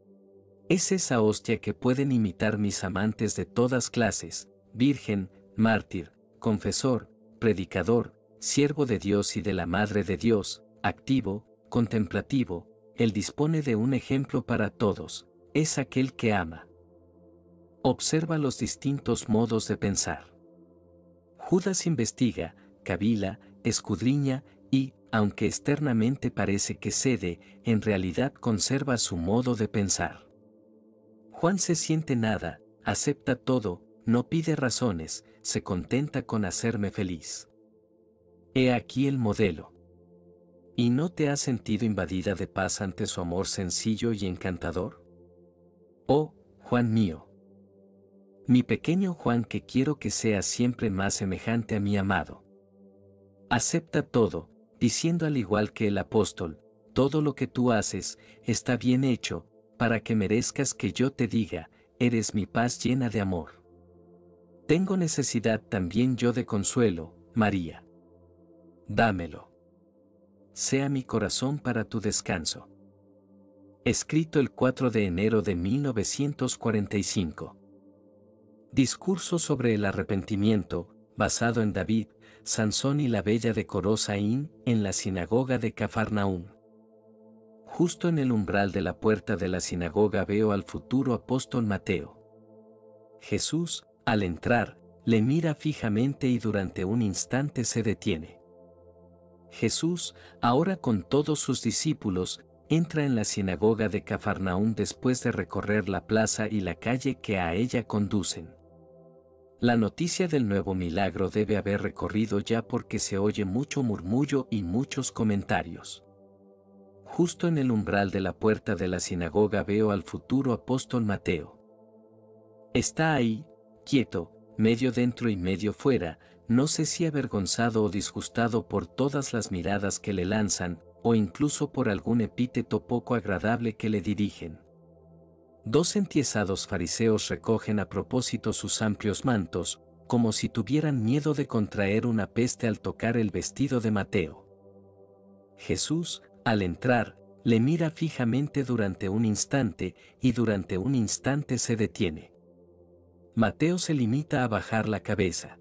Speaker 1: es esa hostia que pueden imitar mis amantes de todas clases, virgen, mártir, confesor, predicador, siervo de Dios y de la Madre de Dios, activo, contemplativo. Él dispone de un ejemplo para todos, es aquel que ama. Observa los distintos modos de pensar. Judas investiga, cavila, escudriña y, aunque externamente parece que cede, en realidad conserva su modo de pensar. Juan se siente nada, acepta todo, no pide razones, se contenta con hacerme feliz. He aquí el modelo. ¿Y no te has sentido invadida de paz ante su amor sencillo y encantador? Oh, Juan mío. Mi pequeño Juan que quiero que sea siempre más semejante a mi amado. Acepta todo, diciendo al igual que el apóstol, todo lo que tú haces, está bien hecho, para que merezcas que yo te diga, eres mi paz llena de amor. Tengo necesidad también yo de consuelo, María. Dámelo. Sea mi corazón para tu descanso. Escrito el cuatro de enero de mil novecientos cuarenta y cinco. Discurso sobre el arrepentimiento, basado en David, Sansón y la bella decorosa In, en la sinagoga de Cafarnaúm. Justo en el umbral de la puerta de la sinagoga veo al futuro apóstol Mateo. Jesús, al entrar, le mira fijamente y durante un instante se detiene. Jesús, ahora con todos sus discípulos, entra en la sinagoga de Cafarnaúm después de recorrer la plaza y la calle que a ella conducen. La noticia del nuevo milagro debe haber recorrido ya porque se oye mucho murmullo y muchos comentarios. Justo en el umbral de la puerta de la sinagoga veo al futuro apóstol Mateo. Está ahí, quieto, medio dentro y medio fuera, no sé si avergonzado o disgustado por todas las miradas que le lanzan, o incluso por algún epíteto poco agradable que le dirigen. Dos entiesados fariseos recogen a propósito sus amplios mantos, como si tuvieran miedo de contraer una peste al tocar el vestido de Mateo. Jesús, al entrar, le mira fijamente durante un instante, y durante un instante se detiene. Mateo se limita a bajar la cabeza.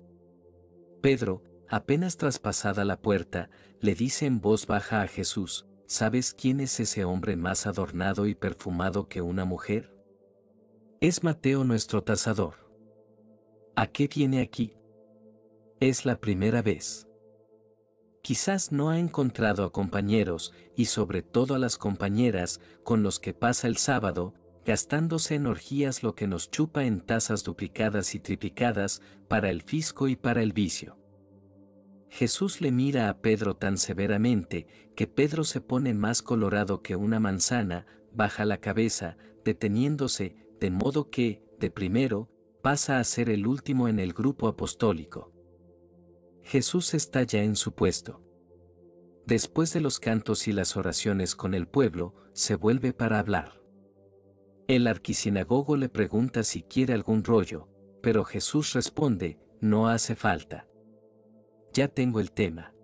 Speaker 1: Pedro, apenas traspasada la puerta, le dice en voz baja a Jesús, ¿sabes quién es ese hombre más adornado y perfumado que una mujer? Es Mateo nuestro tasador. ¿A qué viene aquí? Es la primera vez. Quizás no ha encontrado a compañeros, y sobre todo a las compañeras, con los que pasa el sábado, gastándose en orgías lo que nos chupa en tazas duplicadas y triplicadas, para el fisco y para el vicio. Jesús le mira a Pedro tan severamente, que Pedro se pone más colorado que una manzana, baja la cabeza, deteniéndose, de modo que, de primero, pasa a ser el último en el grupo apostólico. Jesús está ya en su puesto. Después de los cantos y las oraciones con el pueblo, se vuelve para hablar. El arquisinagogo le pregunta si quiere algún rollo, pero Jesús responde, no hace falta. Ya tengo el tema.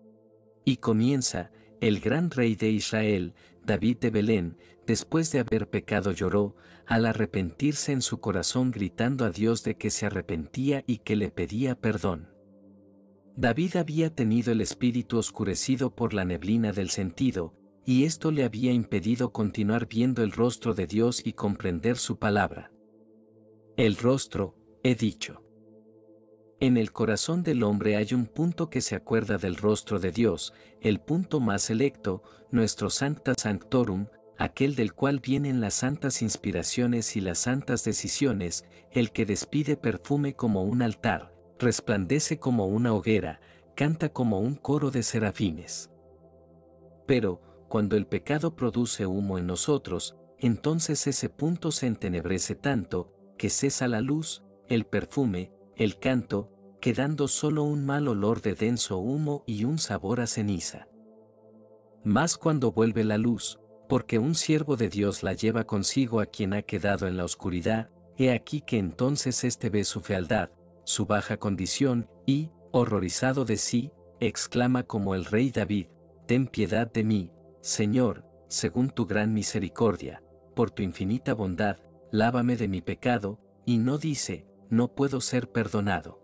Speaker 1: Y comienza, el gran rey de Israel, David de Belén, después de haber pecado lloró, al arrepentirse en su corazón gritando a Dios de que se arrepentía y que le pedía perdón. David había tenido el espíritu oscurecido por la neblina del sentido, y esto le había impedido continuar viendo el rostro de Dios y comprender su palabra. El rostro, he dicho. En el corazón del hombre hay un punto que se acuerda del rostro de Dios, el punto más selecto, nuestro Sancta Sanctorum, aquel del cual vienen las santas inspiraciones y las santas decisiones, el que despide perfume como un altar, resplandece como una hoguera, canta como un coro de serafines. Pero, cuando el pecado produce humo en nosotros, entonces ese punto se entenebrece tanto, que cesa la luz, el perfume, el canto, quedando solo un mal olor de denso humo y un sabor a ceniza. Mas cuando vuelve la luz, porque un siervo de Dios la lleva consigo a quien ha quedado en la oscuridad, he aquí que entonces éste ve su fealdad, su baja condición, y, horrorizado de sí, exclama como el rey David: «Ten piedad de mí, Señor, según tu gran misericordia, por tu infinita bondad, lávame de mi pecado», y no dice: «No puedo ser perdonado.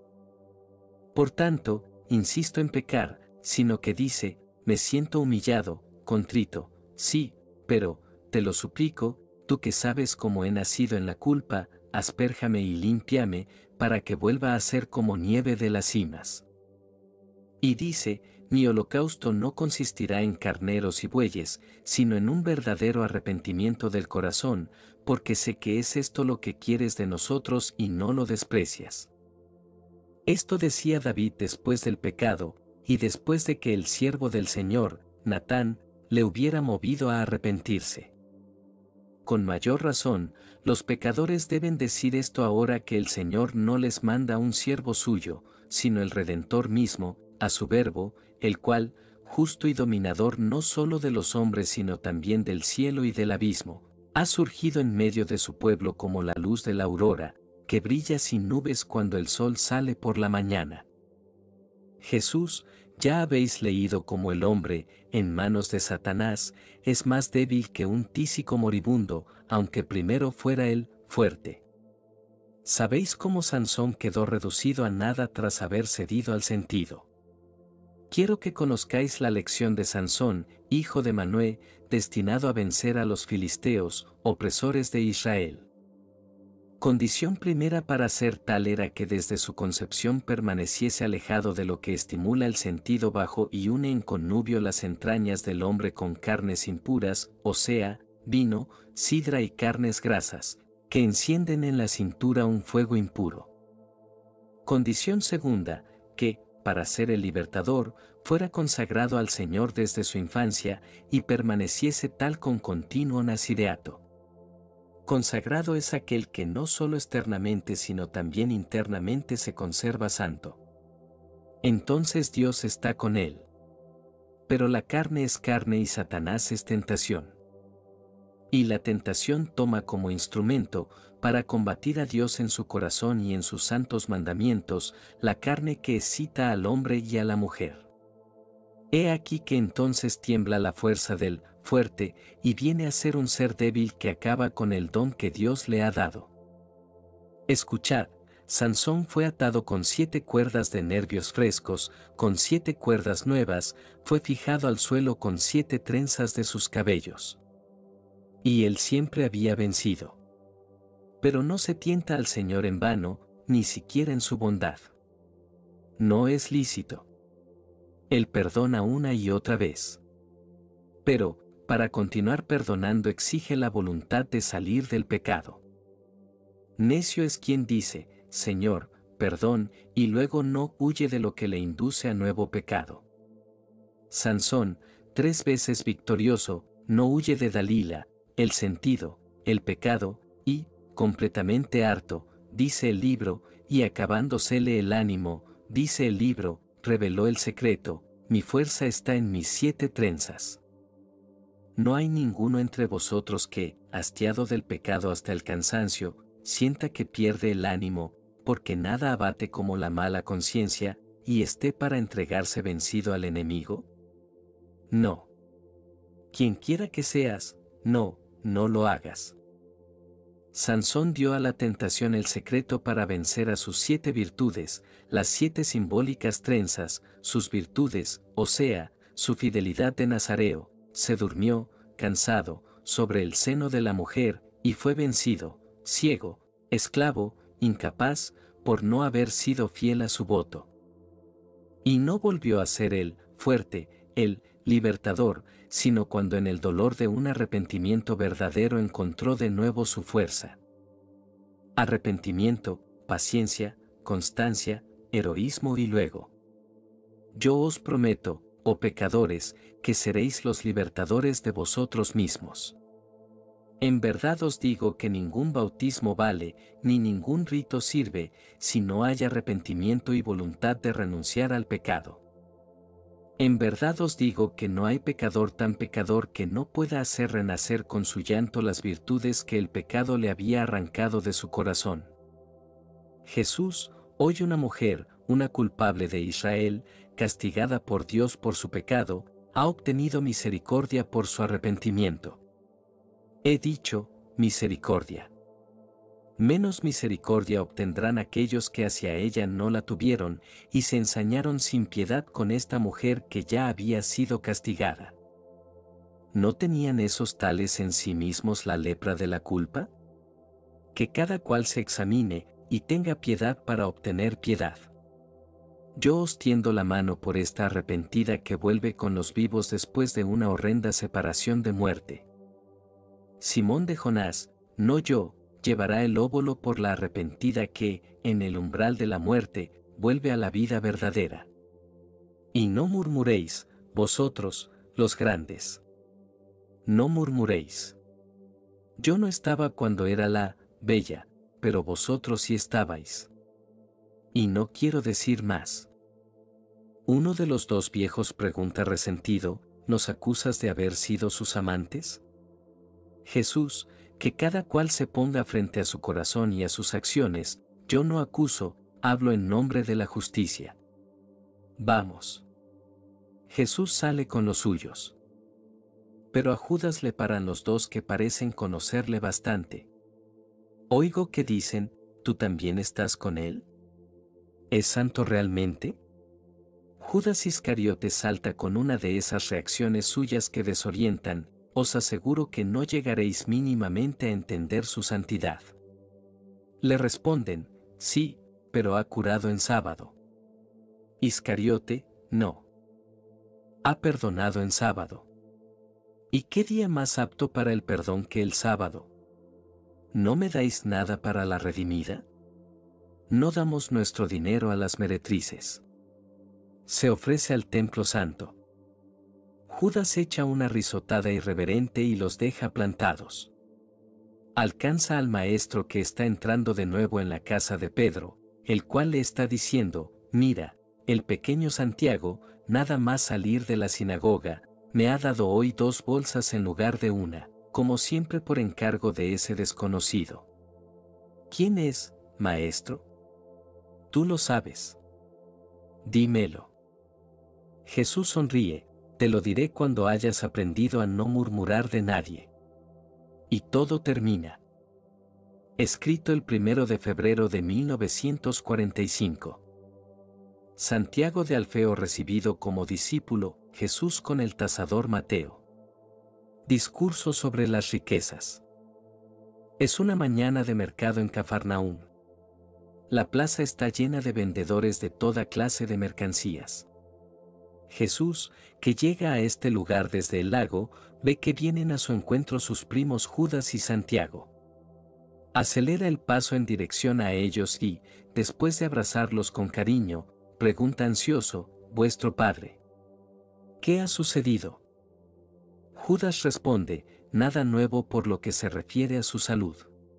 Speaker 1: Por tanto, insisto en pecar», sino que dice: «Me siento humillado, contrito, sí, pero, te lo suplico, tú que sabes cómo he nacido en la culpa, aspérjame y límpiame, para que vuelva a ser como nieve de las cimas». Y dice: «Mi holocausto no consistirá en carneros y bueyes, sino en un verdadero arrepentimiento del corazón, porque sé que es esto lo que quieres de nosotros y no lo desprecias». Esto decía David después del pecado, y después de que el siervo del Señor, Natán, le hubiera movido a arrepentirse. Con mayor razón, los pecadores deben decir esto ahora que el Señor no les manda un siervo suyo, sino el Redentor mismo, a su verbo, el cual, justo y dominador no solo de los hombres sino también del cielo y del abismo, ha surgido en medio de su pueblo como la luz de la aurora, que brilla sin nubes cuando el sol sale por la mañana. Jesús, ya habéis leído cómo el hombre, en manos de Satanás, es más débil que un tísico moribundo, aunque primero fuera él fuerte. Sabéis cómo Sansón quedó reducido a nada tras haber cedido al sentido. Quiero que conozcáis la lección de Sansón, hijo de Manoé, destinado a vencer a los filisteos, opresores de Israel. Condición primera para ser tal era que desde su concepción permaneciese alejado de lo que estimula el sentido bajo y une en connubio las entrañas del hombre con carnes impuras, o sea, vino, sidra y carnes grasas, que encienden en la cintura un fuego impuro. Condición segunda, que, para ser el libertador, fuera consagrado al Señor desde su infancia y permaneciese tal con continuo nazireato. Consagrado es aquel que no solo externamente sino también internamente se conserva santo. Entonces Dios está con él. Pero la carne es carne y Satanás es tentación. Y la tentación toma como instrumento, para combatir a Dios en su corazón y en sus santos mandamientos, la carne que excita al hombre y a la mujer. He aquí que entonces tiembla la fuerza del fuerte y viene a ser un ser débil que acaba con el don que Dios le ha dado. Escuchad, Sansón fue atado con siete cuerdas de nervios frescos, con siete cuerdas nuevas, fue fijado al suelo con siete trenzas de sus cabellos. Y él siempre había vencido. Pero no se tienta al Señor en vano, ni siquiera en su bondad. No es lícito. Él perdona una y otra vez. Pero, para continuar perdonando exige la voluntad de salir del pecado. Necio es quien dice: Señor, perdón, y luego no huye de lo que le induce a nuevo pecado. Sansón, tres veces victorioso, no huye de Dalila, el sentido, el pecado, y, completamente harto, dice el libro, y acabándosele el ánimo, dice el libro, reveló el secreto: mi fuerza está en mis siete trenzas. No hay ninguno entre vosotros que, hastiado del pecado hasta el cansancio, sienta que pierde el ánimo, porque nada abate como la mala conciencia, y esté para entregarse vencido al enemigo. No. Quien quiera que seas, no, no lo hagas. Sansón dio a la tentación el secreto para vencer a sus siete virtudes, las siete simbólicas trenzas, sus virtudes, o sea, su fidelidad de Nazareo, se durmió, cansado, sobre el seno de la mujer, y fue vencido, ciego, esclavo, incapaz, por no haber sido fiel a su voto. Y no volvió a ser él, fuerte, el libertador, sino cuando en el dolor de un arrepentimiento verdadero encontró de nuevo su fuerza. Arrepentimiento, paciencia, constancia, heroísmo y luego. Yo os prometo, oh pecadores, que seréis los libertadores de vosotros mismos. En verdad os digo que ningún bautismo vale, ni ningún rito sirve, si no hay arrepentimiento y voluntad de renunciar al pecado. En verdad os digo que no hay pecador tan pecador que no pueda hacer renacer con su llanto las virtudes que el pecado le había arrancado de su corazón. Jesús, hoy una mujer, una culpable de Israel, castigada por Dios por su pecado, ha obtenido misericordia por su arrepentimiento. He dicho, misericordia. Menos misericordia obtendrán aquellos que hacia ella no la tuvieron, y se ensañaron sin piedad con esta mujer que ya había sido castigada. ¿No tenían esos tales en sí mismos la lepra de la culpa? Que cada cual se examine, y tenga piedad para obtener piedad. Yo os tiendo la mano por esta arrepentida que vuelve con los vivos después de una horrenda separación de muerte. Simón de Jonás, no yo, llevará el óbolo por la arrepentida que, en el umbral de la muerte, vuelve a la vida verdadera. Y no murmuréis, vosotros, los grandes. No murmuréis. Yo no estaba cuando era la bella, pero vosotros sí estabais. Y no quiero decir más. Uno de los dos viejos pregunta resentido, ¿nos acusas de haber sido sus amantes? Jesús, que cada cual se ponga frente a su corazón y a sus acciones, yo no acuso, hablo en nombre de la justicia. Vamos. Jesús sale con los suyos. Pero a Judas le paran los dos que parecen conocerle bastante. Oigo que dicen, ¿tú también estás con él? ¿Es santo realmente? Judas Iscariote salta con una de esas reacciones suyas que desorientan. Os aseguro que no llegaréis mínimamente a entender su santidad. Le responden, sí, pero ha curado en sábado. Iscariote, no. Ha perdonado en sábado. ¿Y qué día más apto para el perdón que el sábado? ¿No me dais nada para la redimida? No damos nuestro dinero a las meretrices. Se ofrece al templo santo. Judas echa una risotada irreverente y los deja plantados. Alcanza al maestro que está entrando de nuevo en la casa de Pedro, el cual le está diciendo, mira, el pequeño Santiago, nada más salir de la sinagoga, me ha dado hoy dos bolsas en lugar de una, como siempre por encargo de ese desconocido. ¿Quién es, maestro? Tú lo sabes. Dímelo. Jesús sonríe. Te lo diré cuando hayas aprendido a no murmurar de nadie. Y todo termina. Escrito el primero de febrero de mil novecientos cuarenta y cinco. Santiago de Alfeo recibido como discípulo, Jesús con el tasador Mateo. Discurso sobre las riquezas. Es una mañana de mercado en Cafarnaúm. La plaza está llena de vendedores de toda clase de mercancías. Jesús, que llega a este lugar desde el lago, ve que vienen a su encuentro sus primos Judas y Santiago. Acelera el paso en dirección a ellos y, después de abrazarlos con cariño, pregunta ansioso, «¿Vuestro padre? ¿Qué ha sucedido?» Judas responde, «Nada nuevo por lo que se refiere a su salud».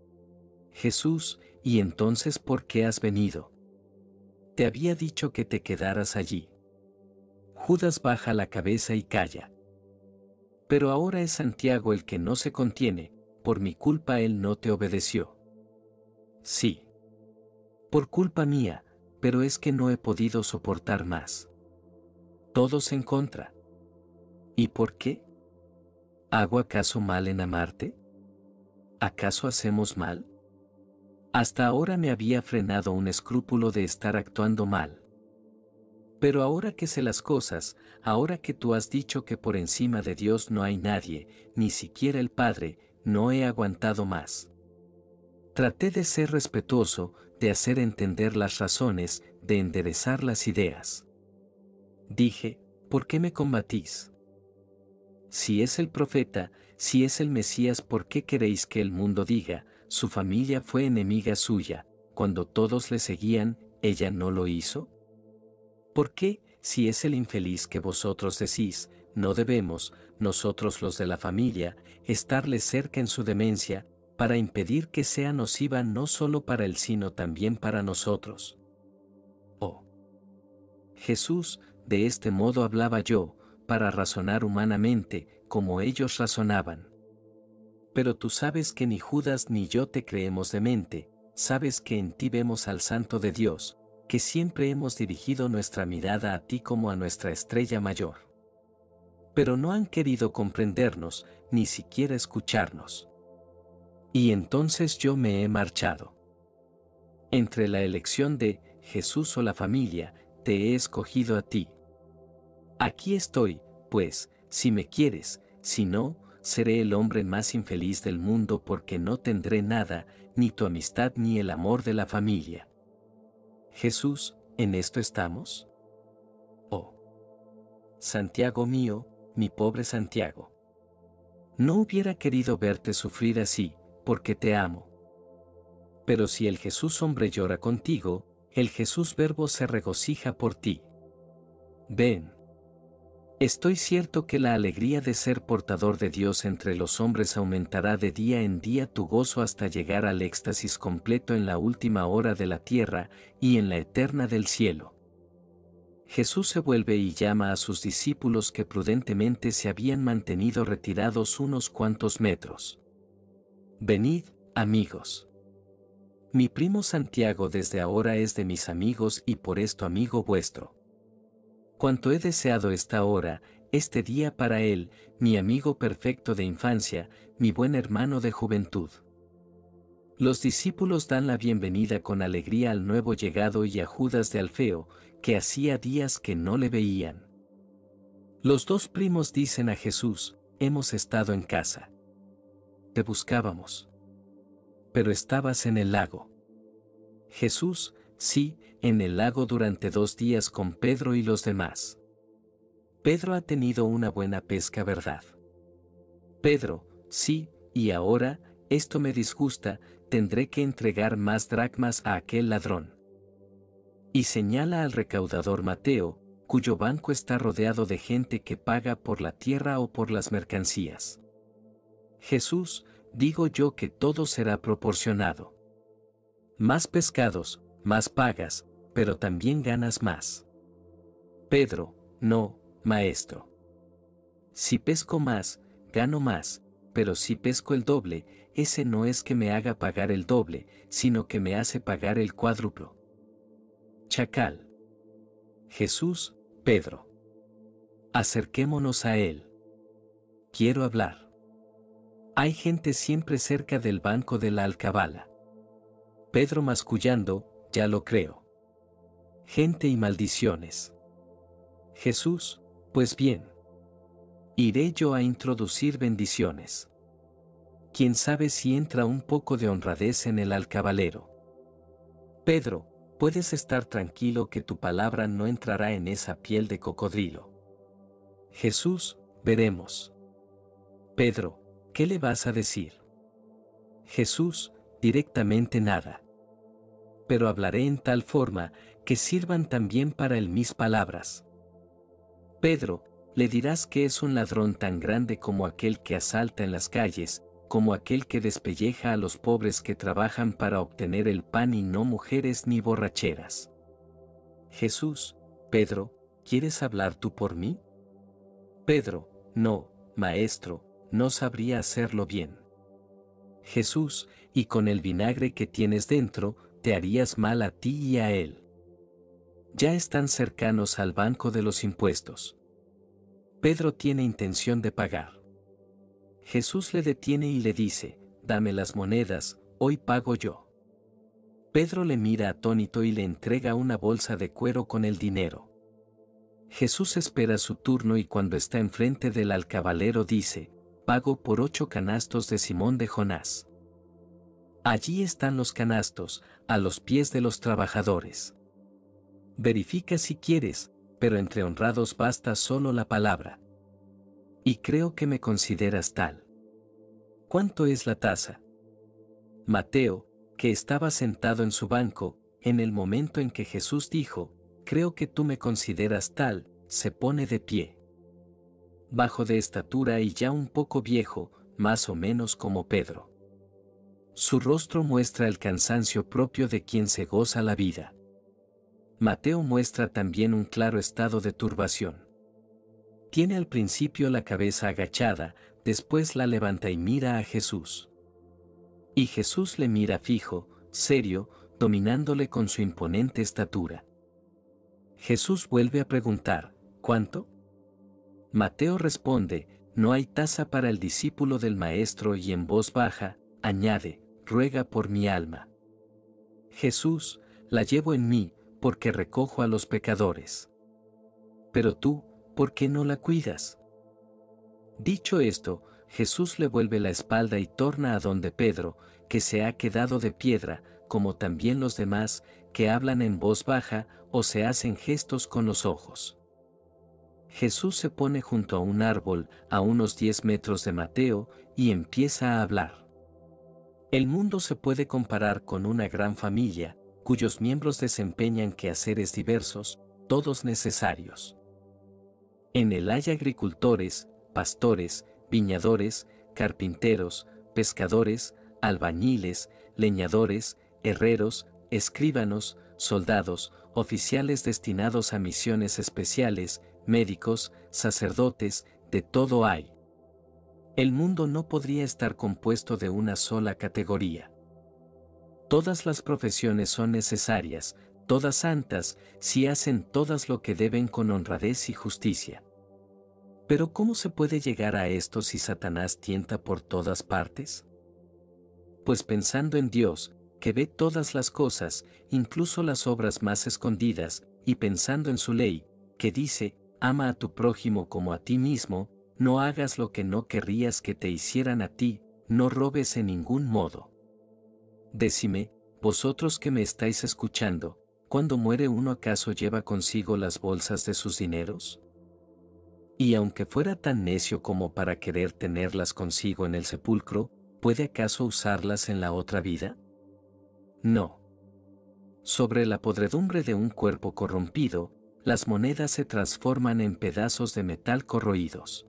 Speaker 1: Jesús, «¿Y entonces por qué has venido? Te había dicho que te quedaras allí». Judas baja la cabeza y calla. Pero ahora es Santiago el que no se contiene, por mi culpa él no te obedeció. Sí. Por culpa mía, pero es que no he podido soportar más. Todos en contra. ¿Y por qué? ¿Hago acaso mal en amarte? ¿Acaso hacemos mal? Hasta ahora me había frenado un escrúpulo de estar actuando mal. Pero ahora que sé las cosas, ahora que tú has dicho que por encima de Dios no hay nadie, ni siquiera el Padre, no he aguantado más. Traté de ser respetuoso, de hacer entender las razones, de enderezar las ideas. Dije, ¿por qué me combatís? Si es el profeta, si es el Mesías, ¿por qué queréis que el mundo diga, su familia fue enemiga suya, cuando todos le seguían, ella no lo hizo? ¿Por qué, si es el infeliz que vosotros decís, no debemos, nosotros los de la familia, estarle cerca en su demencia, para impedir que sea nociva no solo para él sino también para nosotros? Oh. Jesús, de este modo hablaba yo, para razonar humanamente, como ellos razonaban. Pero tú sabes que ni Judas ni yo te creemos demente, sabes que en ti vemos al Santo de Dios, que siempre hemos dirigido nuestra mirada a ti como a nuestra estrella mayor. Pero no han querido comprendernos, ni siquiera escucharnos. Y entonces yo me he marchado. Entre la elección de Jesús o la familia, te he escogido a ti. Aquí estoy, pues, si me quieres, si no, seré el hombre más infeliz del mundo porque no tendré nada, ni tu amistad ni el amor de la familia. Jesús, ¿en esto estamos? Oh. Santiago mío, mi pobre Santiago. No hubiera querido verte sufrir así, porque te amo. Pero si el Jesús hombre llora contigo, el Jesús verbo se regocija por ti. Ven. Estoy cierto que la alegría de ser portador de Dios entre los hombres aumentará de día en día tu gozo hasta llegar al éxtasis completo en la última hora de la tierra y en la eterna del cielo. Jesús se vuelve y llama a sus discípulos que prudentemente se habían mantenido retirados unos cuantos metros. Venid, amigos. Mi primo Santiago desde ahora es de mis amigos y por esto amigo vuestro. Cuanto he deseado esta hora, este día para él, mi amigo perfecto de infancia, mi buen hermano de juventud. Los discípulos dan la bienvenida con alegría al nuevo llegado y a Judas de Alfeo, que hacía días que no le veían. Los dos primos dicen a Jesús, hemos estado en casa. Te buscábamos. Pero estabas en el lago. Jesús, sí, en el lago durante dos días con Pedro y los demás. Pedro ha tenido una buena pesca, ¿verdad? Pedro, sí, y ahora, esto me disgusta, tendré que entregar más dracmas a aquel ladrón. Y señala al recaudador Mateo, cuyo banco está rodeado de gente que paga por la tierra o por las mercancías. Jesús, digo yo que todo será proporcionado. Más pescados, más pagas, pero también ganas más. Pedro, no, maestro. Si pesco más, gano más, pero si pesco el doble, ese no es que me haga pagar el doble, sino que me hace pagar el cuádruplo. Chacal. Jesús, Pedro. Acerquémonos a él. Quiero hablar. Hay gente siempre cerca del banco de la alcabala. Pedro mascullando, ya lo creo. Gente y maldiciones. Jesús, pues bien. Iré yo a introducir bendiciones. Quién sabe si entra un poco de honradez en el alcabalero. Pedro, puedes estar tranquilo que tu palabra no entrará en esa piel de cocodrilo. Jesús, veremos. Pedro, ¿qué le vas a decir? Jesús, directamente nada. Pero hablaré en tal forma que sirvan también para él mis palabras. Pedro, le dirás que es un ladrón tan grande como aquel que asalta en las calles, como aquel que despelleja a los pobres que trabajan para obtener el pan y no mujeres ni borracheras. Jesús, Pedro, ¿quieres hablar tú por mí? Pedro, no, maestro, no sabría hacerlo bien. Jesús, y con el vinagre que tienes dentro, te harías mal a ti y a él. Ya están cercanos al banco de los impuestos. Pedro tiene intención de pagar. Jesús le detiene y le dice, dame las monedas, hoy pago yo. Pedro le mira atónito y le entrega una bolsa de cuero con el dinero. Jesús espera su turno y cuando está enfrente del alcabalero dice, pago por ocho canastos de Simón de Jonás. Allí están los canastos, a los pies de los trabajadores. Verifica si quieres, pero entre honrados basta solo la palabra. Y creo que me consideras tal. ¿Cuánto es la tasa? Mateo, que estaba sentado en su banco, en el momento en que Jesús dijo, creo que tú me consideras tal, se pone de pie. Bajo de estatura y ya un poco viejo, más o menos como Pedro. Su rostro muestra el cansancio propio de quien se goza la vida. Mateo muestra también un claro estado de turbación. Tiene al principio la cabeza agachada, después la levanta y mira a Jesús. Y Jesús le mira fijo, serio, dominándole con su imponente estatura. Jesús vuelve a preguntar, ¿cuánto? Mateo responde, no hay tasa para el discípulo del Maestro y en voz baja, añade, ruega por mi alma. Jesús, la llevo en mí, porque recojo a los pecadores. Pero tú, ¿por qué no la cuidas? Dicho esto, Jesús le vuelve la espalda y torna a donde Pedro, que se ha quedado de piedra, como también los demás, que hablan en voz baja o se hacen gestos con los ojos. Jesús se pone junto a un árbol, a unos diez metros de Mateo, y empieza a hablar. El mundo se puede comparar con una gran familia, cuyos miembros desempeñan quehaceres diversos, todos necesarios. En él hay agricultores, pastores, viñadores, carpinteros, pescadores, albañiles, leñadores, herreros, escribanos, soldados, oficiales destinados a misiones especiales, médicos, sacerdotes, de todo hay. El mundo no podría estar compuesto de una sola categoría. Todas las profesiones son necesarias, todas santas, si hacen todas lo que deben con honradez y justicia. Pero ¿cómo se puede llegar a esto si Satanás tienta por todas partes? Pues pensando en Dios, que ve todas las cosas, incluso las obras más escondidas, y pensando en su ley, que dice, ama a tu prójimo como a ti mismo, no hagas lo que no querrías que te hicieran a ti, no robes en ningún modo. Decime, vosotros que me estáis escuchando, ¿cuando muere uno acaso lleva consigo las bolsas de sus dineros? Y aunque fuera tan necio como para querer tenerlas consigo en el sepulcro, ¿puede acaso usarlas en la otra vida? No. Sobre la podredumbre de un cuerpo corrompido, las monedas se transforman en pedazos de metal corroídos.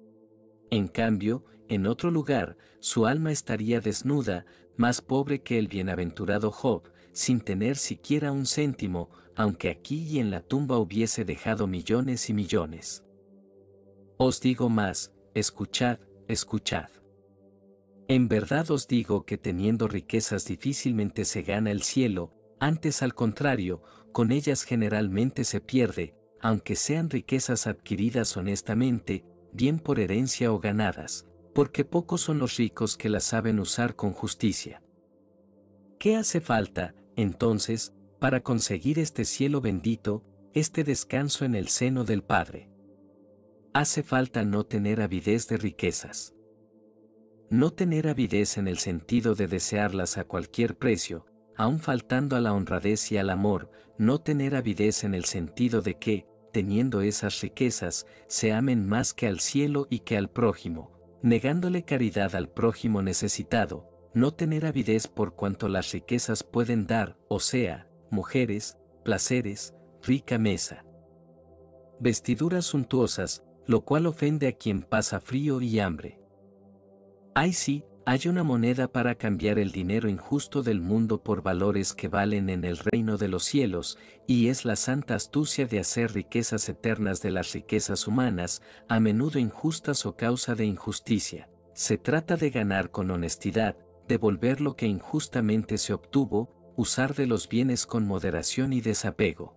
Speaker 1: En cambio, en otro lugar, su alma estaría desnuda, más pobre que el bienaventurado Job, sin tener siquiera un céntimo, aunque aquí y en la tumba hubiese dejado millones y millones. Os digo más, escuchad, escuchad. En verdad os digo que teniendo riquezas difícilmente se gana el cielo, antes al contrario, con ellas generalmente se pierde, aunque sean riquezas adquiridas honestamente, bien por herencia o ganadas, porque pocos son los ricos que las saben usar con justicia. ¿Qué hace falta, entonces, para conseguir este cielo bendito, este descanso en el seno del Padre? Hace falta no tener avidez de riquezas. No tener avidez en el sentido de desearlas a cualquier precio, aun faltando a la honradez y al amor, no tener avidez en el sentido de que, teniendo esas riquezas, se amen más que al cielo y que al prójimo, negándole caridad al prójimo necesitado, no tener avidez por cuanto las riquezas pueden dar, o sea, mujeres, placeres, rica mesa, vestiduras suntuosas, lo cual ofende a quien pasa frío y hambre. Ay sí, hay una moneda para cambiar el dinero injusto del mundo por valores que valen en el reino de los cielos, y es la santa astucia de hacer riquezas eternas de las riquezas humanas, a menudo injustas o causa de injusticia. Se trata de ganar con honestidad, devolver lo que injustamente se obtuvo, usar de los bienes con moderación y desapego.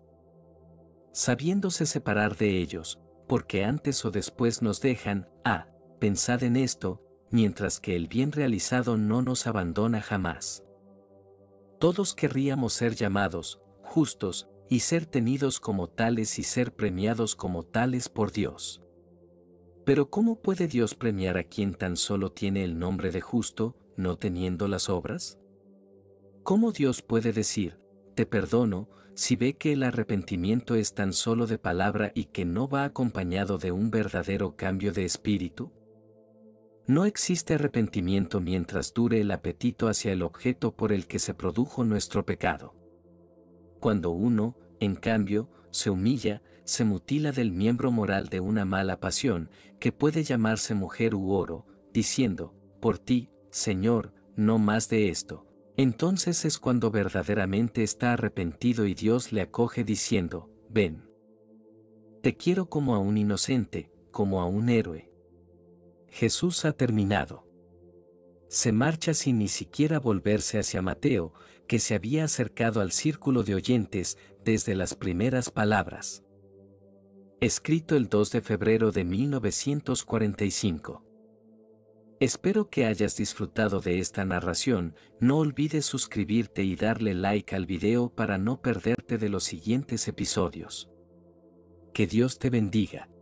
Speaker 1: Sabiéndose separar de ellos, porque antes o después nos dejan, ah, pensad en esto, mientras que el bien realizado no nos abandona jamás. Todos querríamos ser llamados justos, y ser tenidos como tales y ser premiados como tales por Dios. Pero ¿cómo puede Dios premiar a quien tan solo tiene el nombre de justo, no teniendo las obras? ¿Cómo Dios puede decir, te perdono, si ve que el arrepentimiento es tan solo de palabra y que no va acompañado de un verdadero cambio de espíritu? No existe arrepentimiento mientras dure el apetito hacia el objeto por el que se produjo nuestro pecado. Cuando uno, en cambio, se humilla, se mutila del miembro moral de una mala pasión, que puede llamarse mujer u oro, diciendo, por ti, Señor, no más de esto. Entonces es cuando verdaderamente está arrepentido y Dios le acoge diciendo, ven. Te quiero como a un inocente, como a un héroe. Jesús ha terminado. Se marcha sin ni siquiera volverse hacia Mateo, que se había acercado al círculo de oyentes desde las primeras palabras. Escrito el dos de febrero de mil novecientos cuarenta y cinco. Espero que hayas disfrutado de esta narración. No olvides suscribirte y darle like al video para no perderte de los siguientes episodios. Que Dios te bendiga.